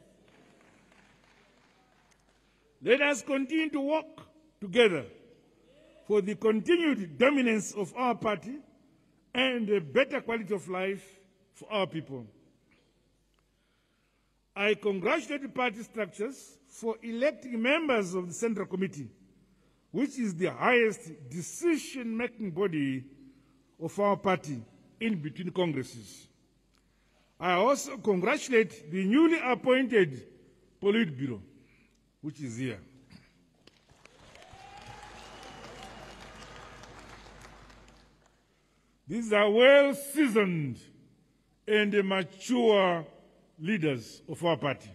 Let us continue to work together for the continued dominance of our party and a better quality of life for our people. I congratulate the party structures for electing members of the Central Committee, which is the highest decision-making body of our party in between congresses. I also congratulate the newly appointed Politburo, which is here. These are well-seasoned and mature leaders of our party.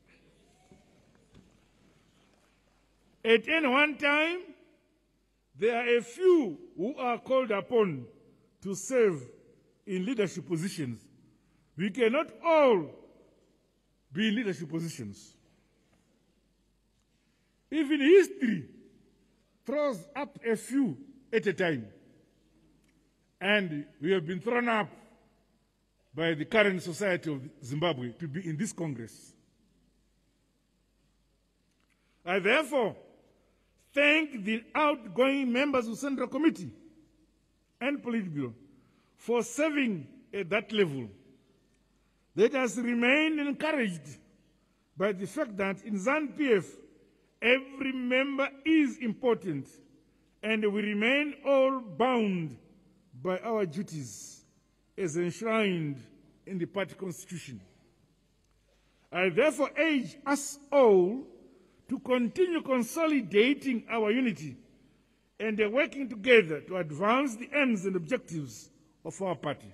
At any one time, there are a few who are called upon to serve in leadership positions. We cannot all be in leadership positions. Even history throws up a few at a time. And we have been thrown up by the current society of Zimbabwe to be in this Congress. I therefore thank the outgoing members of the Central Committee and Politburo for serving at that level. Let us remain encouraged by the fact that in ZANU P F, every member is important and we remain all bound by our duties as enshrined in the party constitution. I therefore urge us all to continue consolidating our unity and working together to advance the aims and objectives of our party.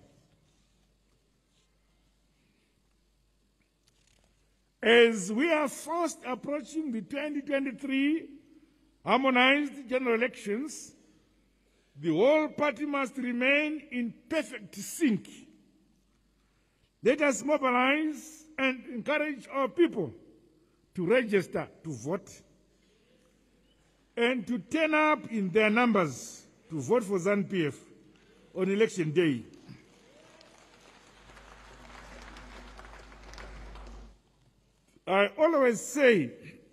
As we are fast approaching the twenty twenty-three harmonized general elections, the whole party must remain in perfect sync. Let us mobilize and encourage our people to register to vote and to turn up in their numbers to vote for ZANU P F on election day. I always say,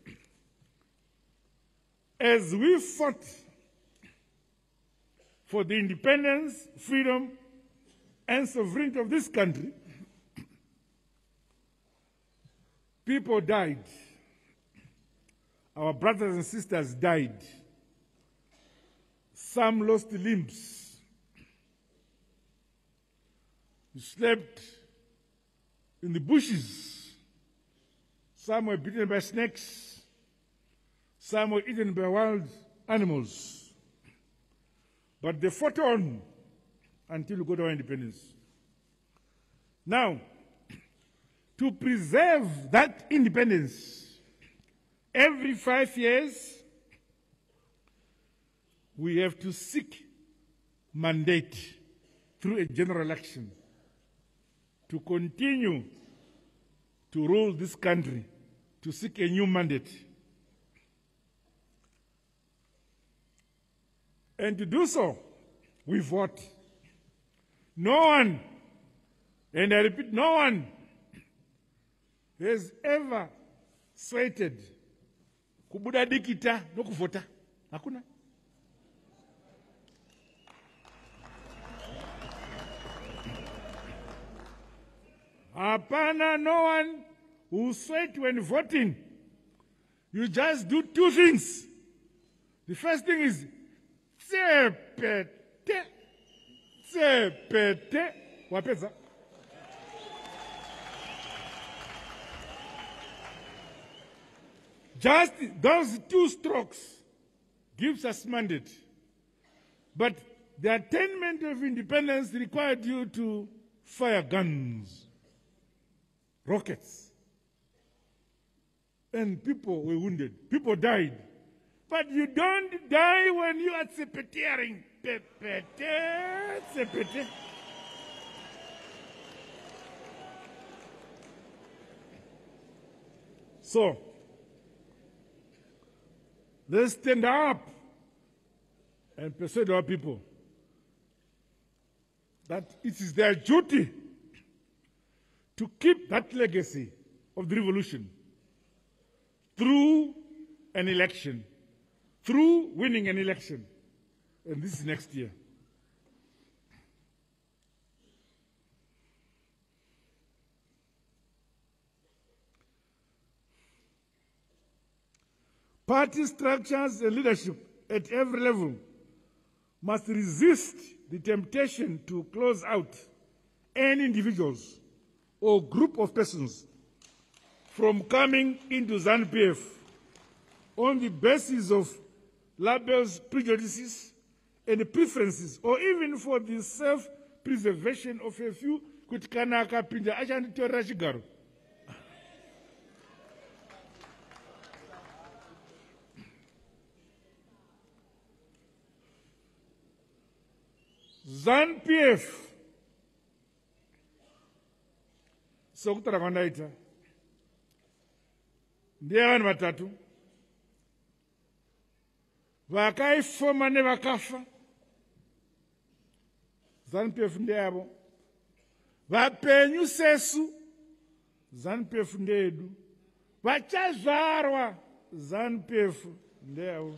as we fought for the independence, freedom, and sovereignty of this country, people died. Our brothers and sisters died. Some lost limbs. We slept in the bushes. Some were bitten by snakes. Some were eaten by wild animals. But they fought on until we got our independence. Now, to preserve that independence, every five years, we have to seek mandate through a general election to continue to rule this country, to seek a new mandate. And to do so, we vote. No one, and I repeat, no one has ever sweated kubuda dikita no kuvota. Hakuna. Hapana, no one who sweat when voting. You just do two things. The first thing is tsepete, tsepete, wapeza. Just those two strokes gives us mandate. But the attainment of independence required you to fire guns, rockets. And people were wounded. People died. But you don't die when you are tsepeteering. Tsepete, tsepete. So, let's stand up and persuade our people that it is their duty to keep that legacy of the revolution through an election, through winning an election. And this is next year. Party structures and leadership at every level must resist the temptation to close out any individuals or group of persons from coming into ZANU P F on the basis of labels, prejudices, and preferences, or even for the self-preservation of a few kutikana akapinda achanditorera chigaro. ZANU P F sokutara kwandaita ndiye vanhu vatatu vakaifoma nevakafa. ZANU P F ndeyavo vapenyu sesu ZANU-P F ndedu, vachazvarwa ZANU-P F ndeavo.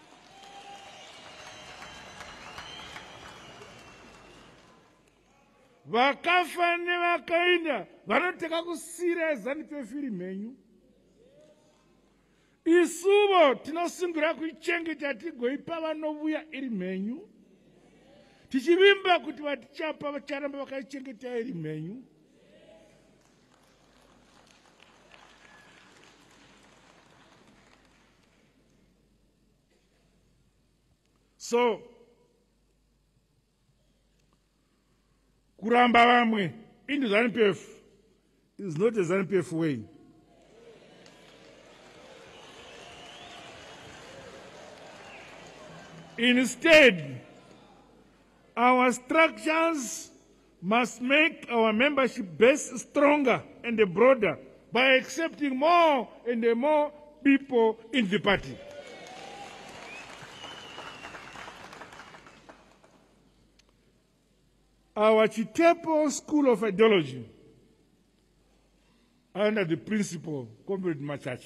Vakafa nevakaenda vanoteka kusira ZANU-P F iri mhenyu. Isuvo tinosungira kuichengeta tigoipa vanovouya iri mhenyu. Tichivimba kuti vatichapa vacharamba vakaichengeta iri mhenyu. So, kuramba vamwe into ZANU-P F is not a ZANU-P F way. Instead, our structures must make our membership base stronger and broader by accepting more and more people in the party. Our Chitepo School of Ideology, under the principal, Comrade Machacha,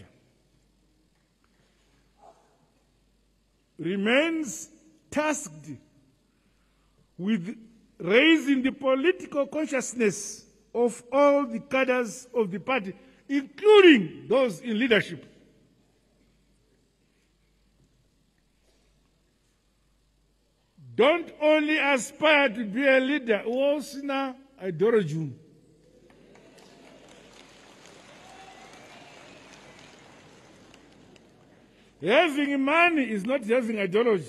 remains tasked with raising the political consciousness of all the cadres of the party, including those in leadership. Don't only aspire to be a leader, also ideology. Having money is not having ideology.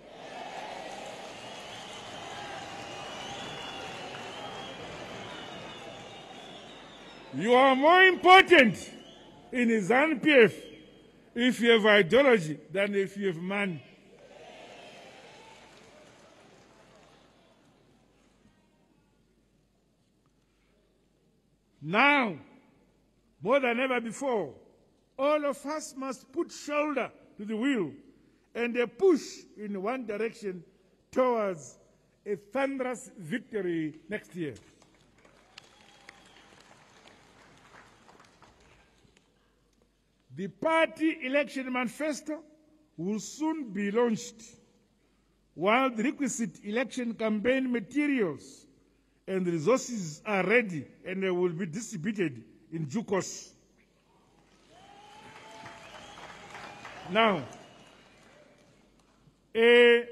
You are more important in ZANU-P F if you have ideology than if you have money. Now, more than ever before, all of us must put shoulder to the wheel and a push in one direction towards a thunderous victory next year. The party election manifesto will soon be launched, while the requisite election campaign materials and resources are ready and they will be distributed in due course. Now, eh,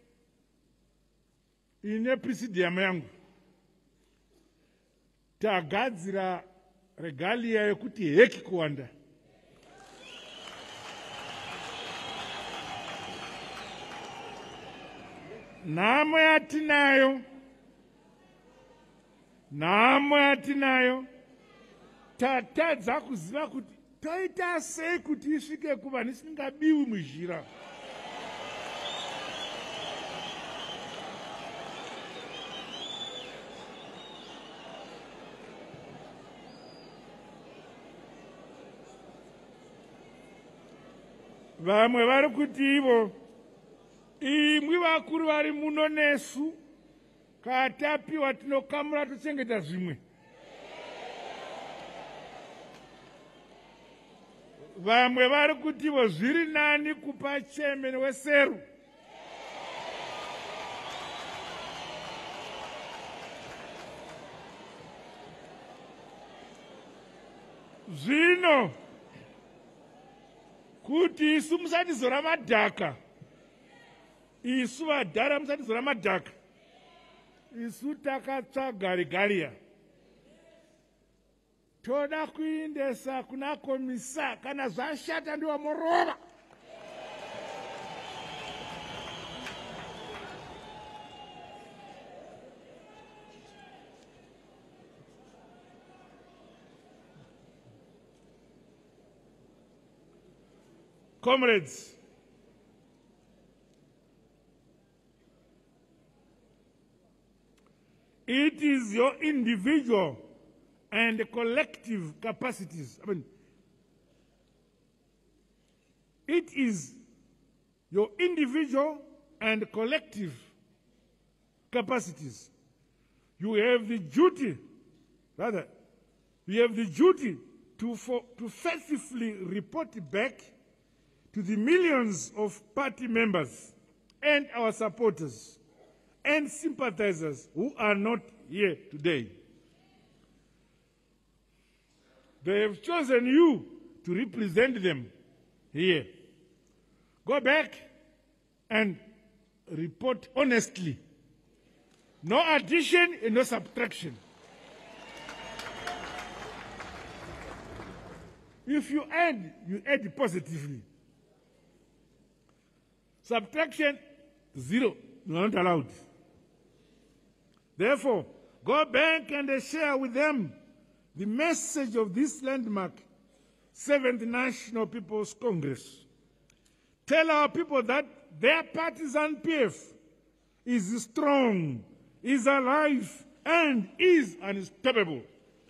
ine presidium yangu tagadzira regalia yekuti heki kuwanda. Nhamo yatinayo, nhamo yatinayo, tatadza kuziva kuti toita sei kuti isvike kuva nisingabiwi muzhira. Vamwe vari kuti ivo imwi vakuru vari muno nesu katapiwa tinokamura tochengeta zvimwe. Vamwe vari kuti ivo zviri nani kupa chairman weSeru. Zvino kuti isu musatizora madhaka, isu vadhara musatizora madhaka, isu takatsvaga regalia, toda kuindesa kuna komisa kana zvashata ndiwa morova. Comrades, it is your individual and collective capacities. I mean, it is your individual and collective capacities. You have the duty rather, we have the duty to, for, to faithfully report back to the millions of party members and our supporters and sympathizers who are not here today. They have chosen you to represent them here. Go back and report honestly. No addition and no subtraction. If you add, you add positively. Subtraction, zero. Not allowed. Therefore, go back and share with them the message of this landmark seventh National People's Congress. Tell our people that their party ZANU P F is strong, is alive, and is unstoppable.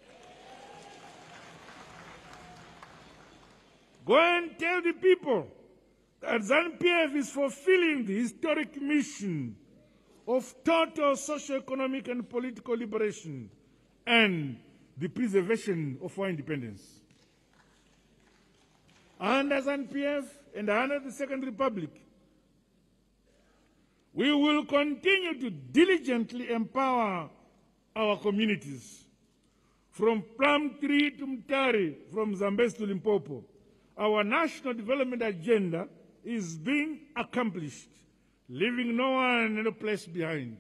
Go and tell the people that ZANU P F is fulfilling the historic mission of total socio-economic and political liberation and the preservation of our independence. Under ZANU P F and under the Second Republic, we will continue to diligently empower our communities. From Plumtree to Mtari, from Zambezi to Limpopo, our national development agenda is being accomplished, leaving no one in a place behind.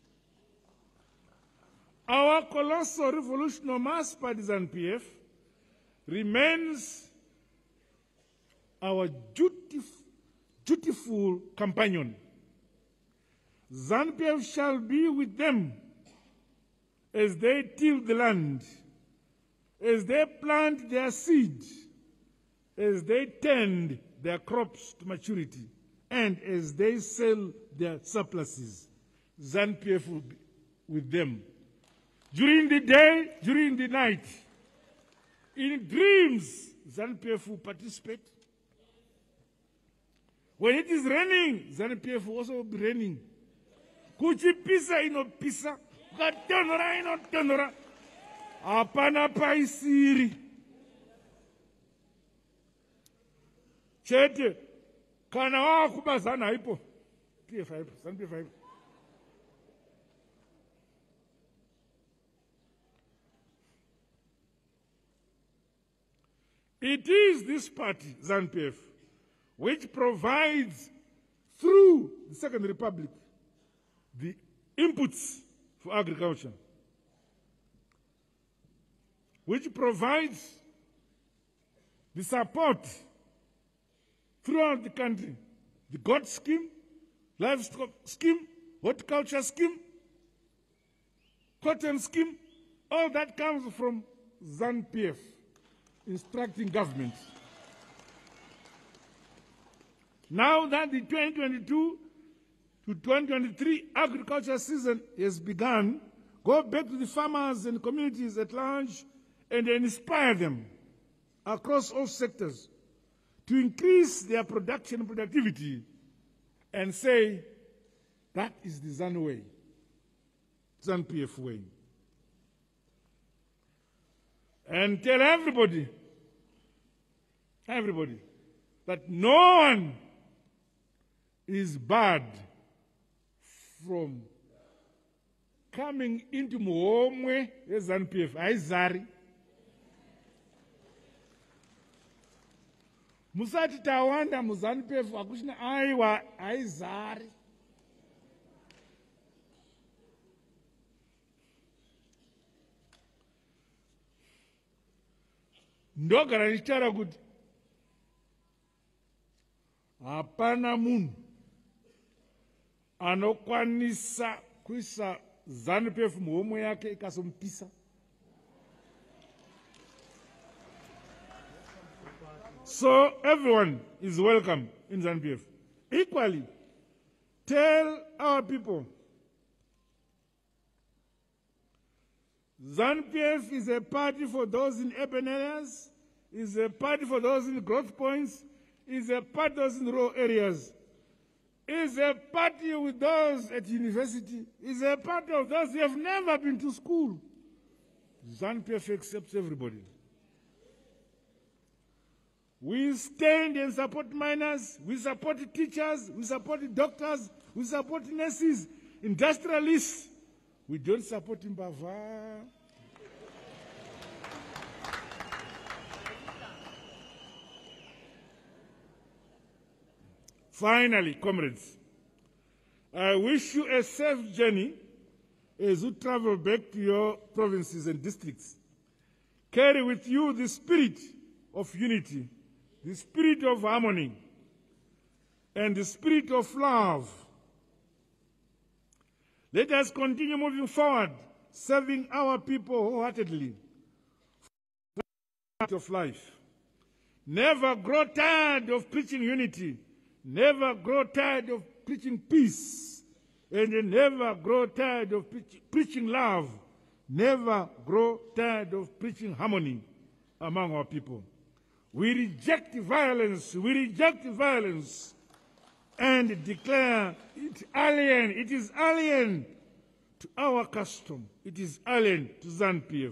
Our colossal revolutionary mass party ZANU P F remains our dutif- dutiful companion. ZANU P F shall be with them as they till the land, as they plant their seed, as they tend their crops to maturity, and as they sell their surpluses. ZANU P F will be with them. During the day, during the night, in dreams, ZANU P F will participate. When it is raining, ZANU P F will also be raining. Kuchipisa inopisa, kukatonora inotonora. Hapana paisiri. Chete, kana wakuba ZANU haipo. P F haipo, ZANU P F haipo. It is this party, ZANU P F, which provides, through the Second Republic, the inputs for agriculture, which provides the support throughout the country, the G O T scheme, livestock scheme, horticulture scheme, cotton scheme, all that comes from ZANU P F, instructing government. Now that the twenty twenty-two to twenty twenty-three agriculture season has begun, go back to the farmers and communities at large and inspire them across all sectors to increase their production and productivity and say, that is the ZANU way, ZANU P F way. And tell everybody, everybody, that no one is barred from coming into muhomwe yeZANU P F. Haizari. Musati tawanda muZANU P F akushina aiwa haizari. Ndogara nichitara kuti hapana munhu anokwanisa kuisa ZANU P F muhomwe yake ikasomupisa. So everyone is welcome in ZANU P F. Equally, tell our people ZANU P F is a party for those in urban areas, is a party for those in growth points, is a party for those in rural areas, is a party with those at university, is a party of those who have never been to school. ZANU-P F accepts everybody. We stand and support miners, we support teachers, we support doctors, we support nurses, industrialists. We don't support Mbava. Finally, comrades, I wish you a safe journey as you travel back to your provinces and districts. Carry with you the spirit of unity, the spirit of harmony, and the spirit of love. Let us continue moving forward, serving our people wholeheartedly for the of life. Never grow tired of preaching unity. Never grow tired of preaching peace. And never grow tired of preach, preaching love. Never grow tired of preaching harmony among our people. We reject violence. We reject violence and declare it alien. It is alien to our custom. It is alien to ZANU-P F.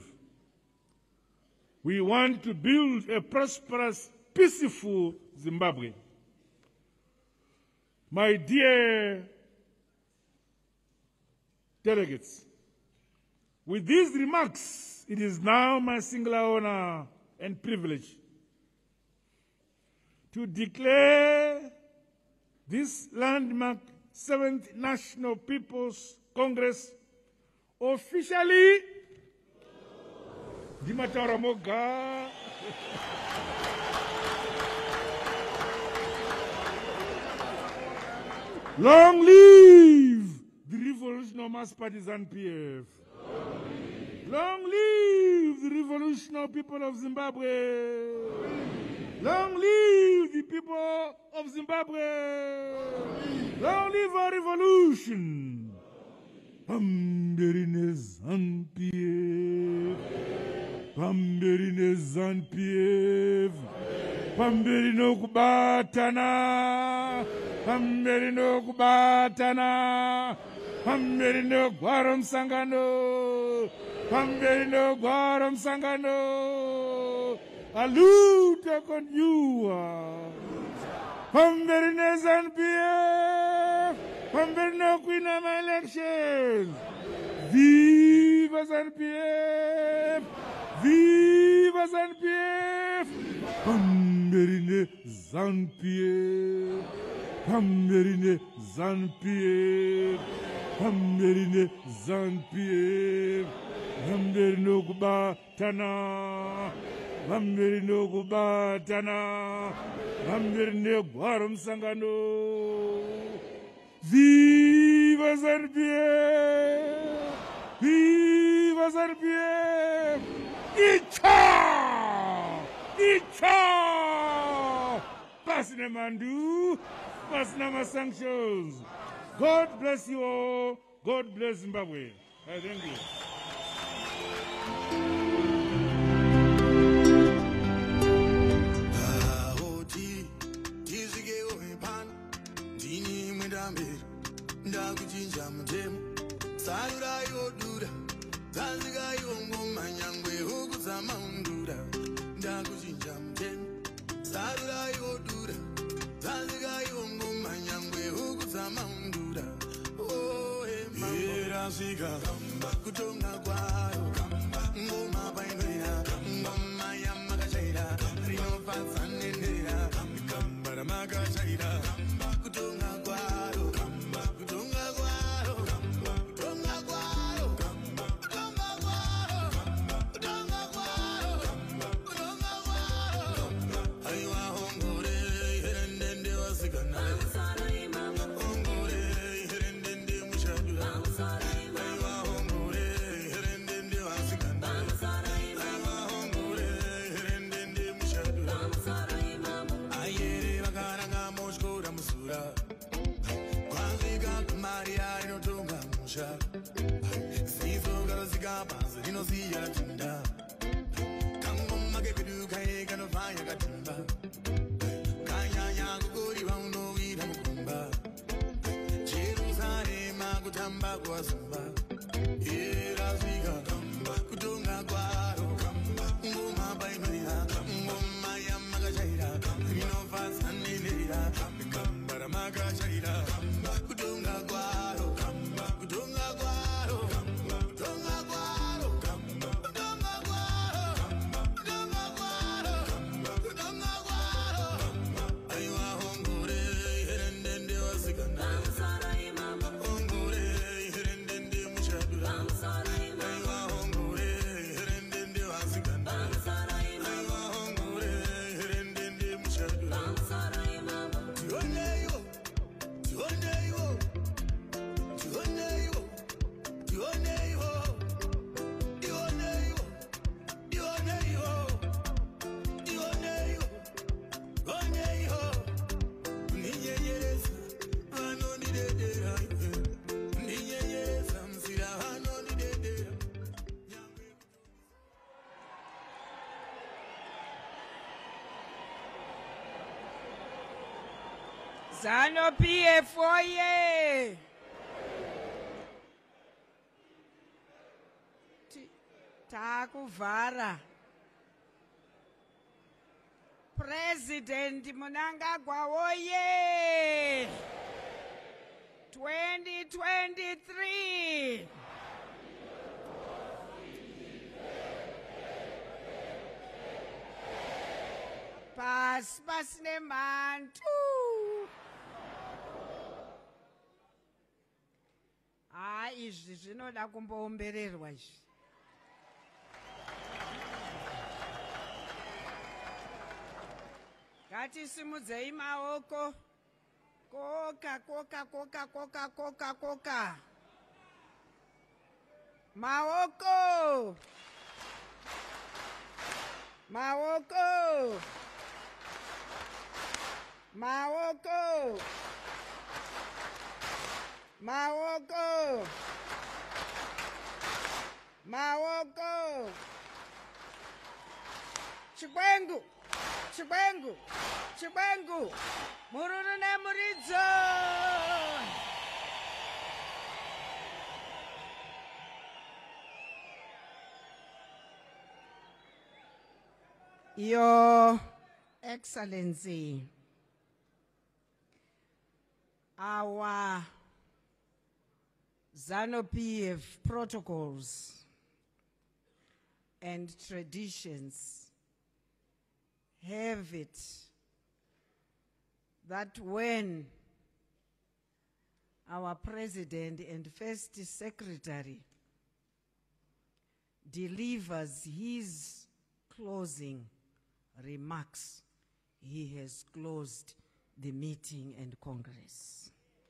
We want to build a prosperous, peaceful Zimbabwe. My dear delegates, with these remarks, it is now my singular honor and privilege to declare this landmark seventh National People's Congress officially Dimatara Moga. Long live the Revolutionary Mass Party ZANU-P F. Long live the revolutionary people of Zimbabwe. Long live the people of Zimbabwe. Long live our revolution. Pamberine ZANU-P F. Pamberine ZANU-P F. Pamberine kubatana. Pamberine kubatana. Pamberine gwaro msangano. Pamberine gwaro msangano. Aluta konjua. Pamberine ZANU-P F. Pamberine kuina my elections. Viva ZANU-P F. Viva ZANU-P F. Pamberine ZANU-P F. Pamberine ZANU-P F. Pamberine ZANU-P F. Pamberine kubatana. Pamberine kubatana. Pamberine gwaro msangano. Viva ZANU-P F. Viva ZANU-P F. Icha! Icha! Pasina Mandu, Pasina my sanctions. God bless you all. God bless Zimbabwe. I thank you. Zika kutonga kwayo ngoma bainoya ngoma ya makashaira rino fansanendera kambara makashaira kutonga kwayo kutonga kwayo kutonga kwayo kutonga kwayo kutonga kwayo kutonga kwayo aiwa hongore herendende wasikana hongore herendende mushadura Sizo garozika panze rinoziya ratinda Kangoma kepeduka eka nofanya katimba Kanyanya kukuri vaunoita mukumba Jerusalema kutamba kwa zumba Era zika kutonga kwa vakachaira kutonga kwaro kutonga kwaro kutonga kwaro kutonga kwaro kutonga kwaro kutonga kwaro aiwa hongore herendende wasikana hongore herendende muchadura aiwa hongore herendende wasikana aiwa hongore herendende muchadura tioneiwo tioneiwo tioneiwo tioneiwo tioneiwo tioneiwo tioneiwo tioneiwo ninyenyereza vanondidedera ninyenyereza mzira vanondidedera ZANU P F, oye! Ti- Takuvara. President Mnangagwa, oye! twenty twenty-three. Pas pasine mantu. Ah, izvi zvinoda kumboombererwa izvi. Ngatisimudzei maoko. Koka, koka, koka, koka, koka, koka. Maoko. Maoko. Maoko. Maoko. Maoko. Chikwengu. Chikwengu. Chikwengu. Mururu nemuridzo. Your Excellency, our ZANU P F protocols and traditions have it that when our President and First Secretary delivers his closing remarks, he has closed the meeting and Congress.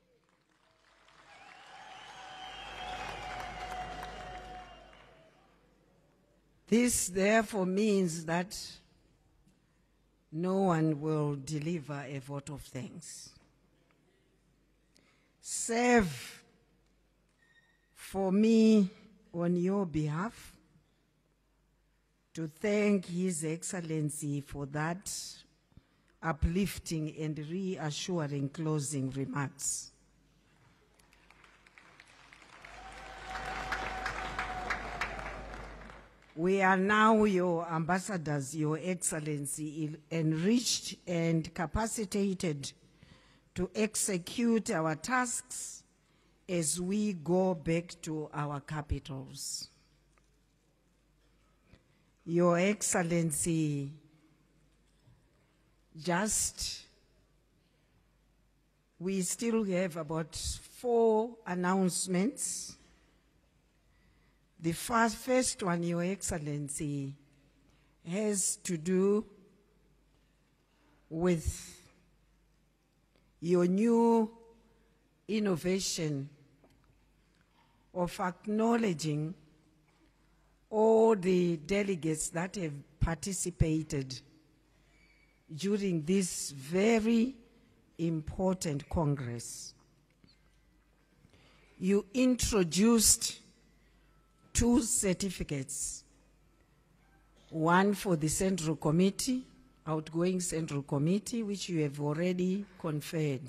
This therefore means that no one will deliver a vote of thanks. Serve for me on your behalf to thank His Excellency for that uplifting and reassuring closing remarks. We are now your ambassadors, Your Excellency, enriched and capacitated to execute our tasks as we go back to our capitals. Your Excellency, just, we still have about four announcements. The first, first one, Your Excellency, has to do with your new innovation of acknowledging all the delegates that have participated during this very important Congress. You introduced two certificates, one for the Central Committee, outgoing Central Committee, which you have already conferred.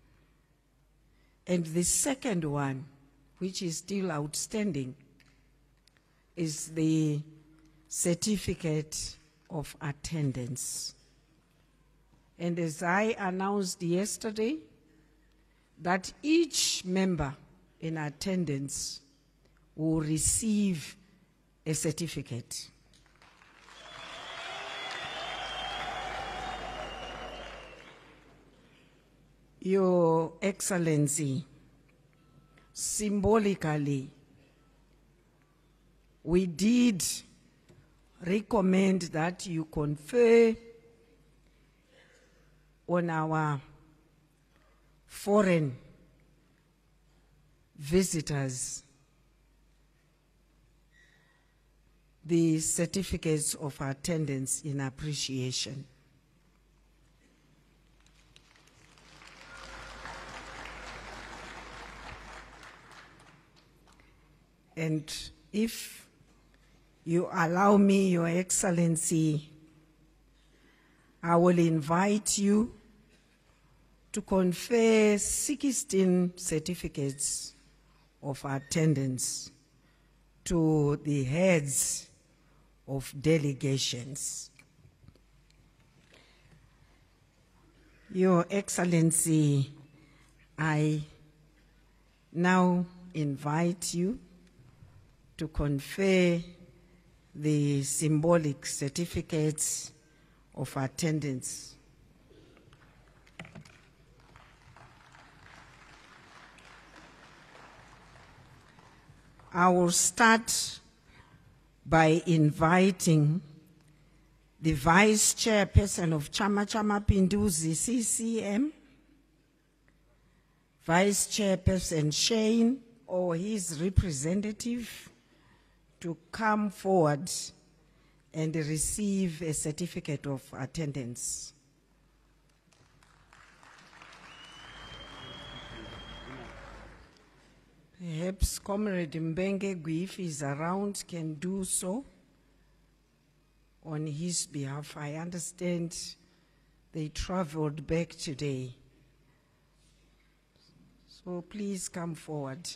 And the second one, which is still outstanding, is the certificate of attendance. And as I announced yesterday, that each member in attendance will receive a certificate. Your Excellency, symbolically, we did recommend that you confer on our foreign visitors the certificates of attendance in appreciation. And if you allow me, Your Excellency, I will invite you to confer sixteen certificates of attendance to the heads of delegations. Your Excellency, I now invite you to confer the symbolic certificates of attendance. I will start by inviting the Vice Chairperson of Chama cha Mapinduzi, C C M, Vice Chairperson Shane or his representative to come forward and receive a certificate of attendance. Perhaps Comrade Mbenge Gwi, if he's around, can do so on his behalf. I understand they traveled back today. So please come forward.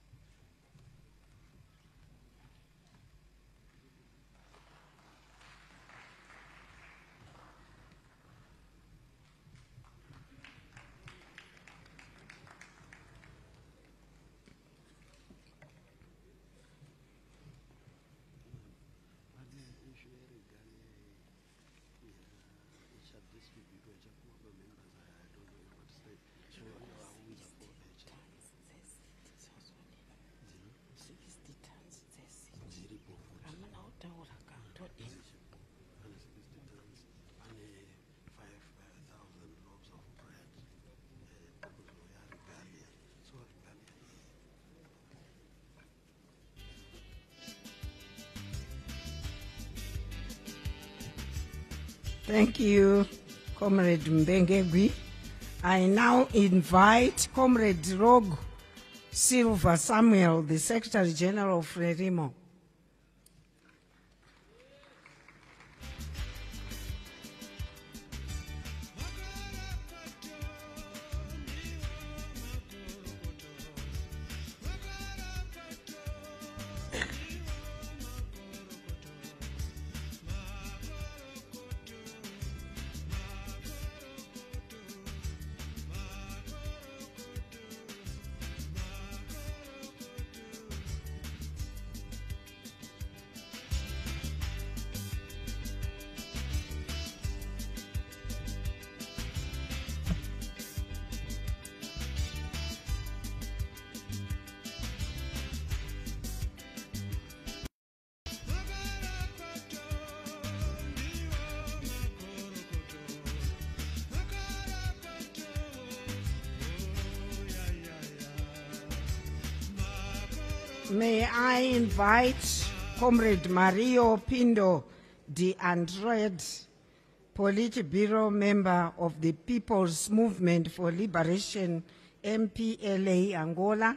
Thank you, Comrade Mbenge Gwi. I now invite Comrade Rogue Silva Samuel, the Secretary General of Frelimo. May I invite Comrade Mario Pindo de Andrade, Politburo member of the People's Movement for Liberation, M P L A, Angola.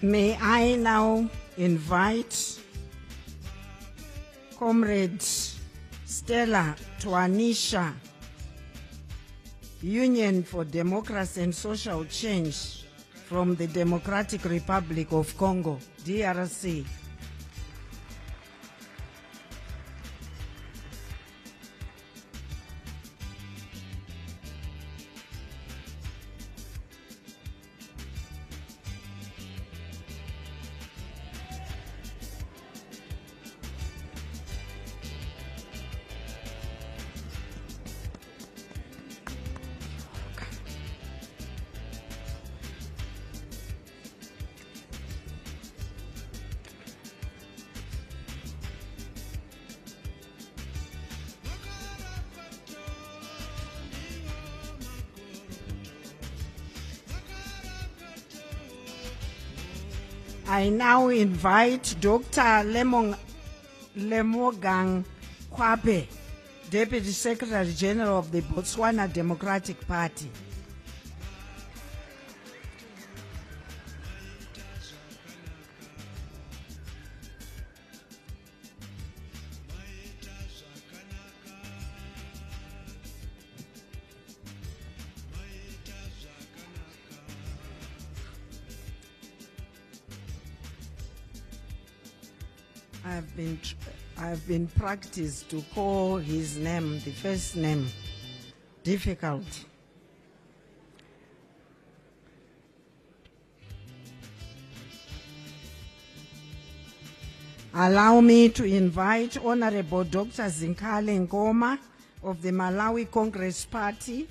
May I now invite Comrade Stella Twanisha, Union for Democracy and Social Change from the Democratic Republic of Congo, D R C. I now invite Doctor Lemong, Lemogang Kwape, Deputy Secretary General of the Botswana Democratic Party. I've been, tr- I've been practiced to call his name, the first name, difficult. Allow me to invite Honorable Doctor Zinkale Ngoma of the Malawi Congress Party.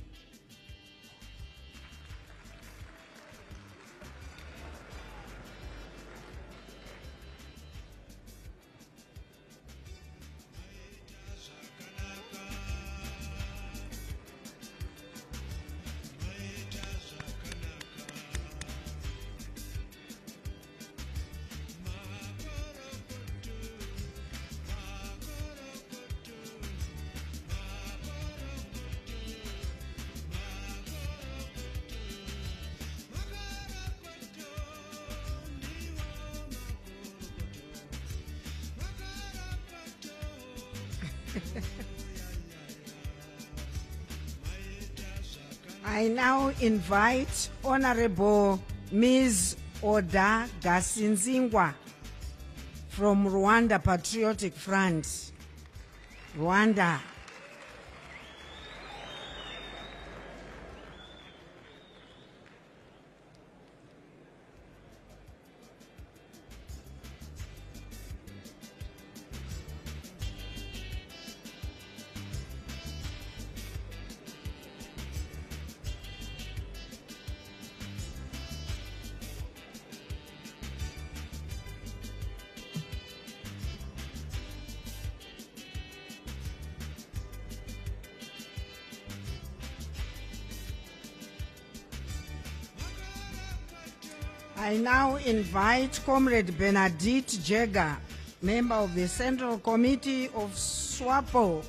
I now invite Honorable Miz Oda Gasinzingwa from Rwanda Patriotic Front, Rwanda. I now invite Comrade Benedict Jagger, member of the Central Committee of SWAPO.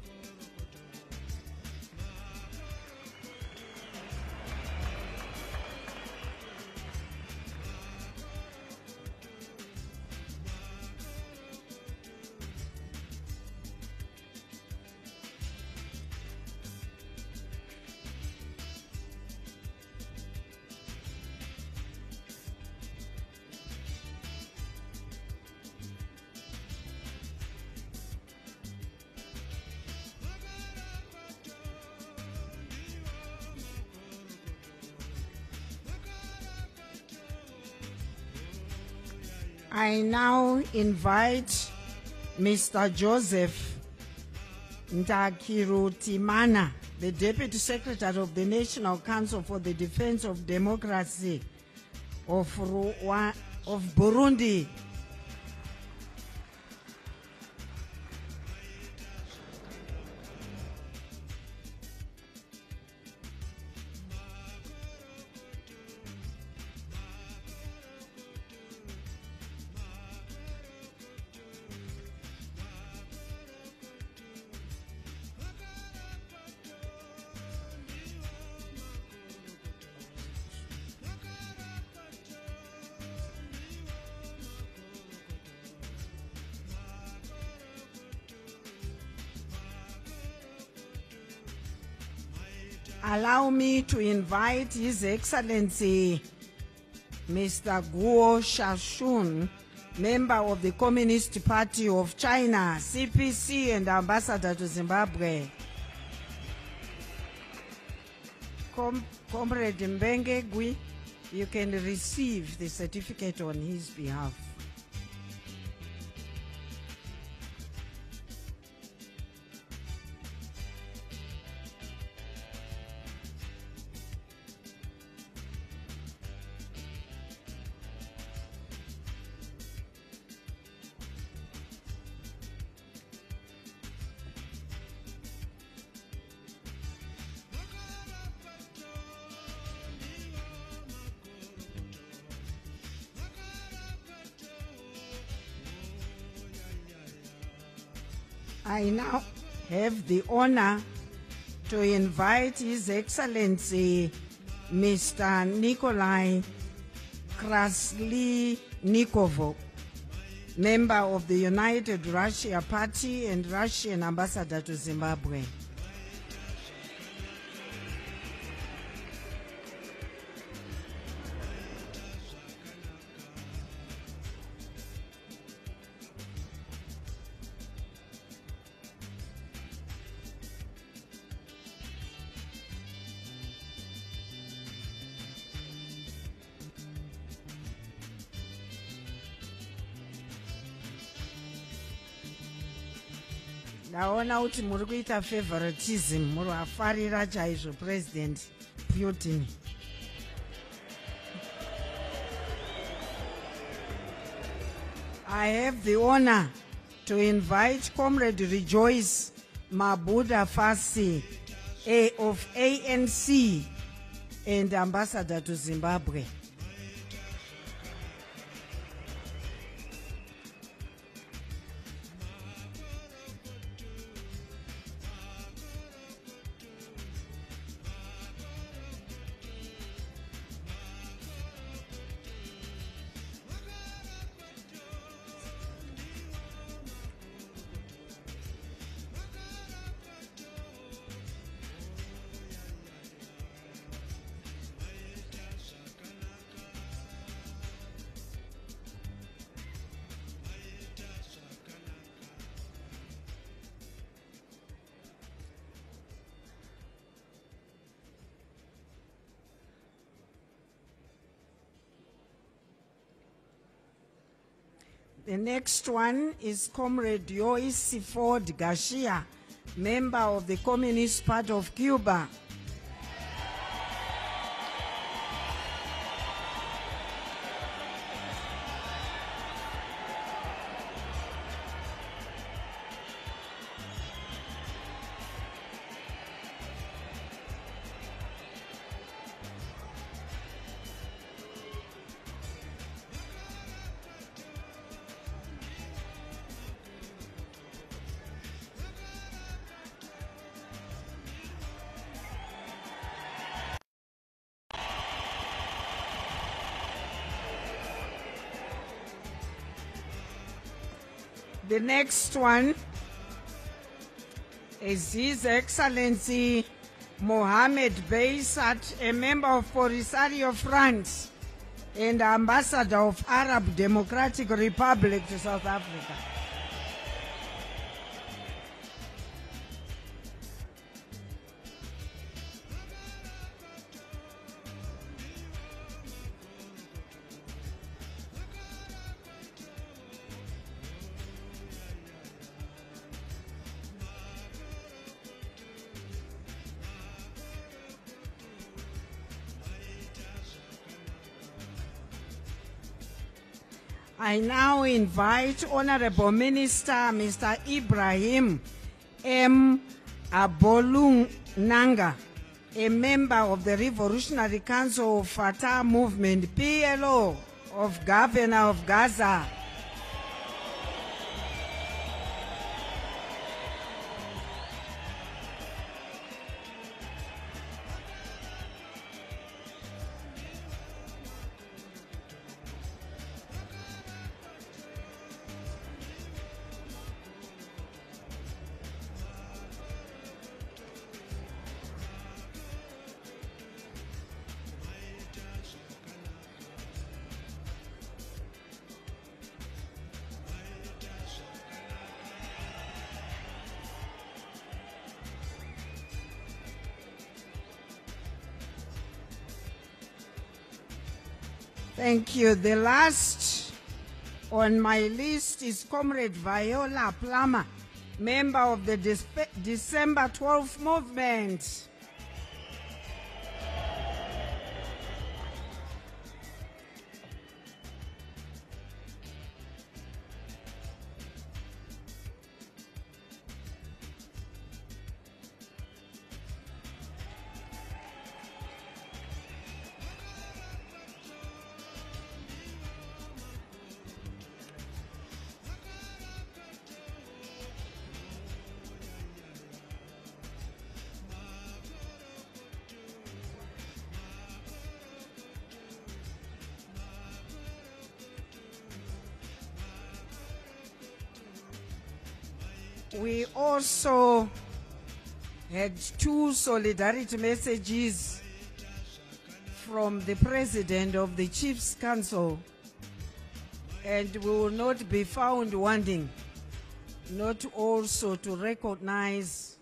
I now invite Mister Joseph Ntakirutimana, the Deputy Secretary of the National Council for the Defense of Democracy of, Rwa- of Burundi. Allow me to invite His Excellency Mister Guo Shashun, member of the Communist Party of China, C P C, and Ambassador to Zimbabwe. Com Comrade Mbenge Gui, you can receive the certificate on his behalf. I now have the honor to invite His Excellency Mister Nikolai Krasnikovo, member of the United Russia Party and Russian Ambassador to Zimbabwe. Ndaona kuti muri kuita favoritism, muri afarira chaizvo President Putin. I have the honor to invite Comrade Rejoice Mabuda Fasi A of A N C and Ambassador to Zimbabwe. The next one is Comrade Joyce Ford Garcia, member of the Communist Party of Cuba. The next one is His Excellency Mohamed Baysat, a member of Polisario France and Ambassador of Arab Democratic Republic to South Africa. I now invite Honorable Minister Mister Ibrahim M. Abolung Nanga, a member of the Revolutionary Council of Fatah Movement, P L O, of Governor of Gaza. Thank you. The last on my list is Comrade Viola Plummer, member of the Dis- December twelfth movement. We also had two solidarity messages from the President of the Chiefs Council, and we will not be found wanting not also to recognize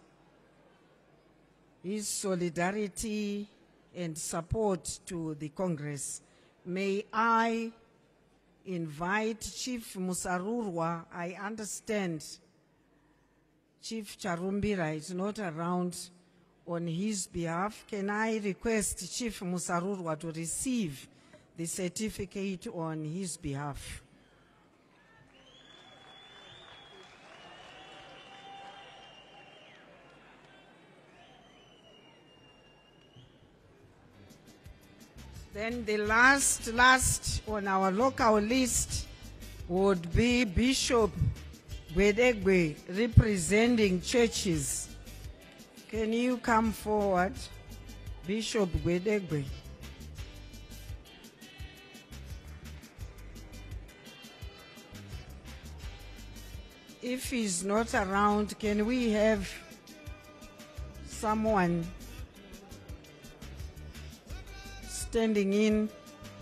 his solidarity and support to the Congress. May I invite Chief Musarurwa? I understand Chief Charumbira is not around on his behalf. Can I request Chief Musarurwa to receive the certificate on his behalf? Then the last, last on our local list would be Bishop Gwedegwe, representing churches. Can you come forward, Bishop Gwedegwe? If he's not around, can we have someone standing in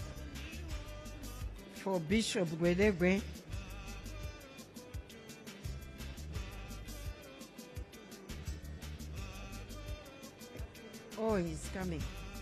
for Bishop Gwedegwe? Oh, he's coming.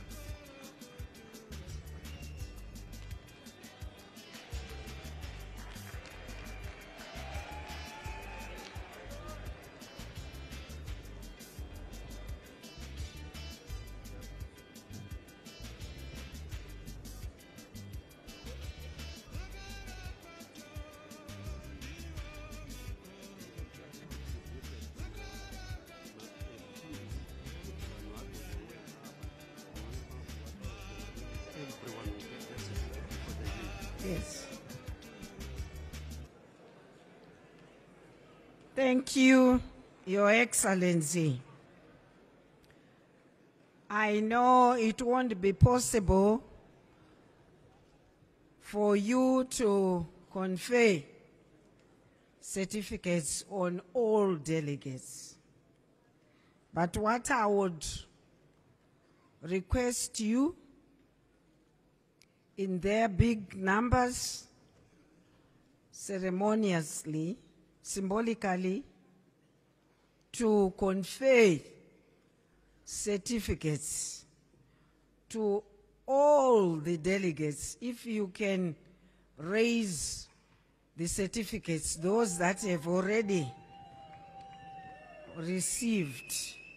Yes. Thank you, Your Excellency. I know it won't be possible for you to confer certificates on all delegates. But what I would request you, in their big numbers, ceremoniously, symbolically, to confer certificates to all the delegates. If you can raise the certificates, those that have already received.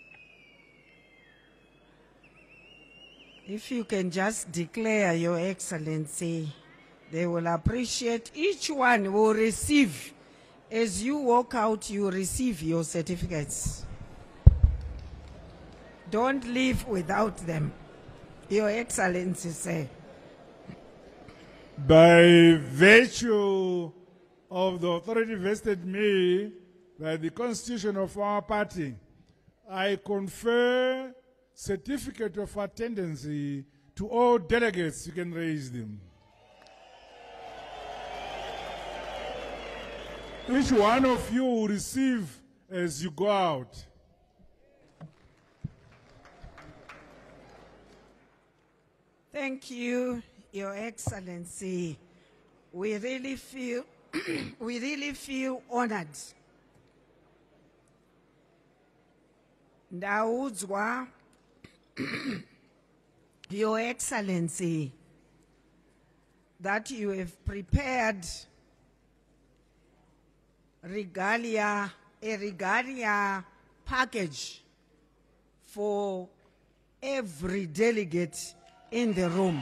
If you can just declare, Your Excellency, they will appreciate. Each one will receive. As you walk out, you receive your certificates. Don't leave without them, Your Excellency, sir. By virtue of the authority vested in me by the constitution of our party, I confer certificate of attendance to all delegates. You can raise them. Each one of you will receive as you go out. Thank you, Your Excellency. We really feel, we really feel honored. Ndaudzwa, Your Excellency, that you have prepared regalia, a regalia package for every delegate in the room.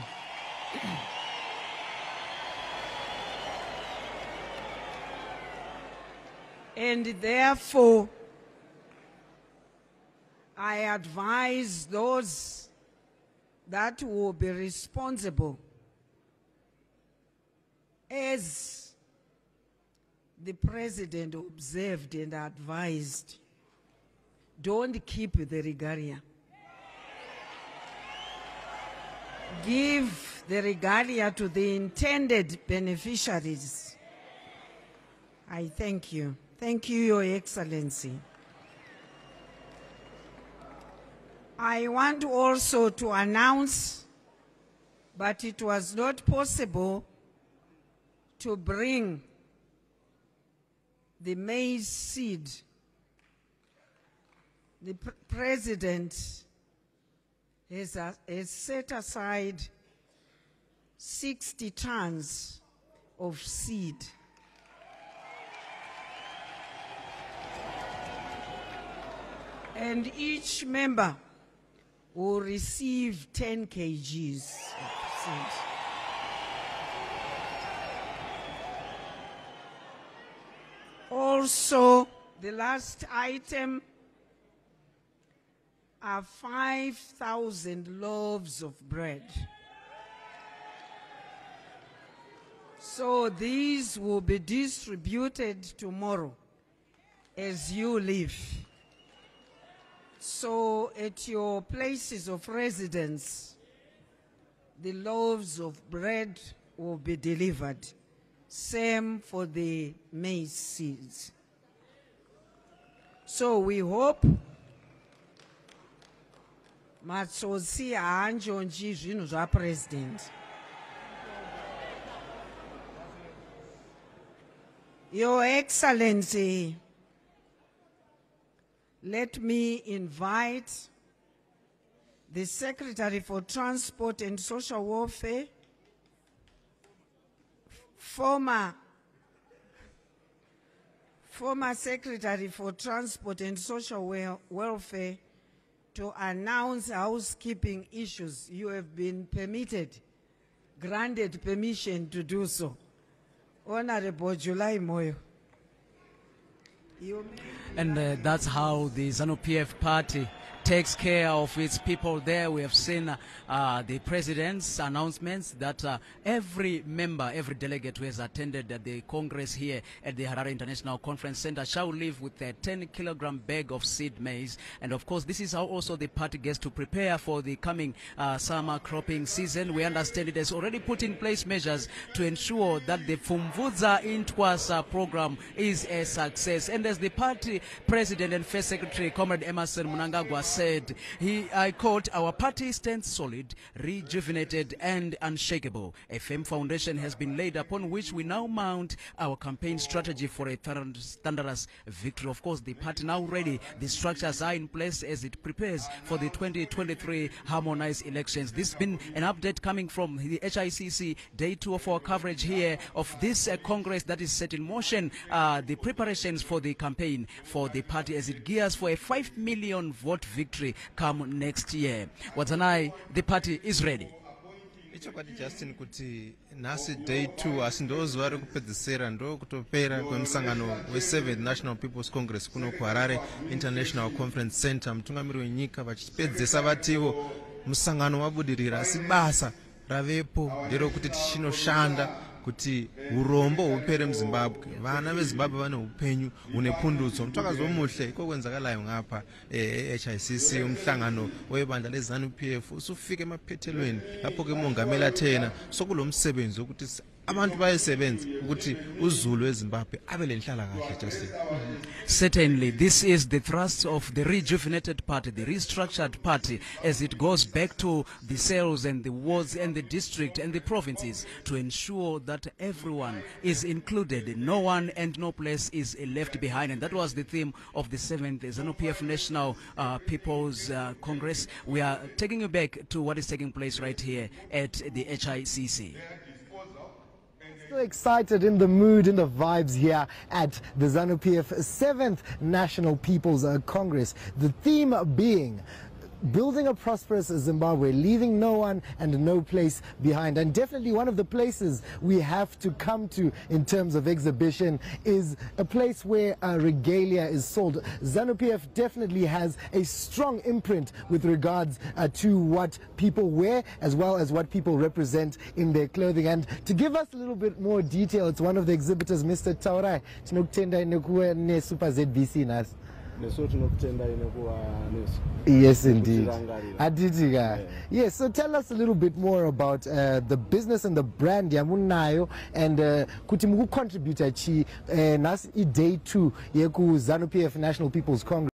And therefore, I advise those that will be responsible, as the president observed and advised, don't keep the regalia. Give the regalia to the intended beneficiaries. I thank you. Thank you, Your Excellency. I want also to announce, but it was not possible to bring the maize seed. The pr president has, uh, has set aside sixty tons of seed. And each member will receive ten kilograms of seed. Also, the last item are five thousand loaves of bread. So these will be distributed tomorrow as you leave. So at your places of residence, the loaves of bread will be delivered. Same for the maize seeds. So we hope matsotsi haanjonji zvinhu zvapresident. Your Excellency, let me invite the Secretary for Transport and Social Welfare, former, former Secretary for Transport and Social Wel- Welfare, to announce housekeeping issues. You have been permitted, granted permission to do so. Honorable July Moyo. You may- And uh, that's how the ZANU-P F party takes care of its people there. We have seen uh, uh, the president's announcements that uh, every member, every delegate who has attended uh, the Congress here at the Harare International Conference Center shall leave with a ten kilogram bag of seed maize. And of course, this is how also the party gets to prepare for the coming uh, summer cropping season. We understand it has already put in place measures to ensure that the Fumvudza Intwasa program is a success. And as the party president and first secretary, Comrade Emerson Mnangagwa, said, he, I quote, "Our party stands solid, rejuvenated and unshakable. A firm foundation has been laid upon which we now mount our campaign strategy for a thunderous victory." Of course, the party now ready. The structures are in place as it prepares for the twenty twenty-three harmonized elections. This has been an update coming from the H I C C, day two of our coverage here of this uh, Congress that is set in motion, uh, the preparations for the campaign for the party as it gears for a five million vote victory come next year. Wadzanai, the party is ready. ichokwadi Justin kuti nhasi day two asi ndo zuva rekupedzisira ndo kutopera kwemusangano we-seventh National People's Congress kuno kuHarare International Conference Center. Mutungamiri wenyika vachipedzesa vativo musangano wabudirira, asi basa ravepo nderokuti tichinoshanda kuti urombo hupere muZimbabwe. Vana veZimbabwe vane upenyu hune pundutso. Mutakazo muhle iko kwenzakalayo ngapha e-H I C C umhlangano webandla leZANU-P F usufike emaphethelweni lapho ke mongameli athena sokulo msebenzi ukuthi abantu bayesebenza ukuthi uZulu weZimbabwe abe lenhlala kahle Justin. Certainly, this is the thrust of the rejuvenated party, the restructured party, as it goes back to the cells and the wards and the district and the provinces to ensure that everyone is included, no one and no place is left behind. And that was the theme of the seventh ZANU-P F National uh, People's uh, Congress. We are taking you back to what is taking place right here at the H I C C. So excited, in the mood, in the vibes here at the ZANU-P F seventh National People's uh, Congress. The theme being building a prosperous Zimbabwe, leaving no one and no place behind. And definitely one of the places we have to come to in terms of exhibition is a place where uh, regalia is sold. ZANU-P F definitely has a strong imprint with regards uh, to what people wear as well as what people represent in their clothing. And to give us a little bit more detail, it's one of the exhibitors, Mister Taurai. Super Z B C nas. Yes, indeed. Adidiga. Yes, so tell us a little bit more about uh, the business and the brand yamunayo, and kuti muku contribute chi nas day two yeku ZANU-P F National People's Congress.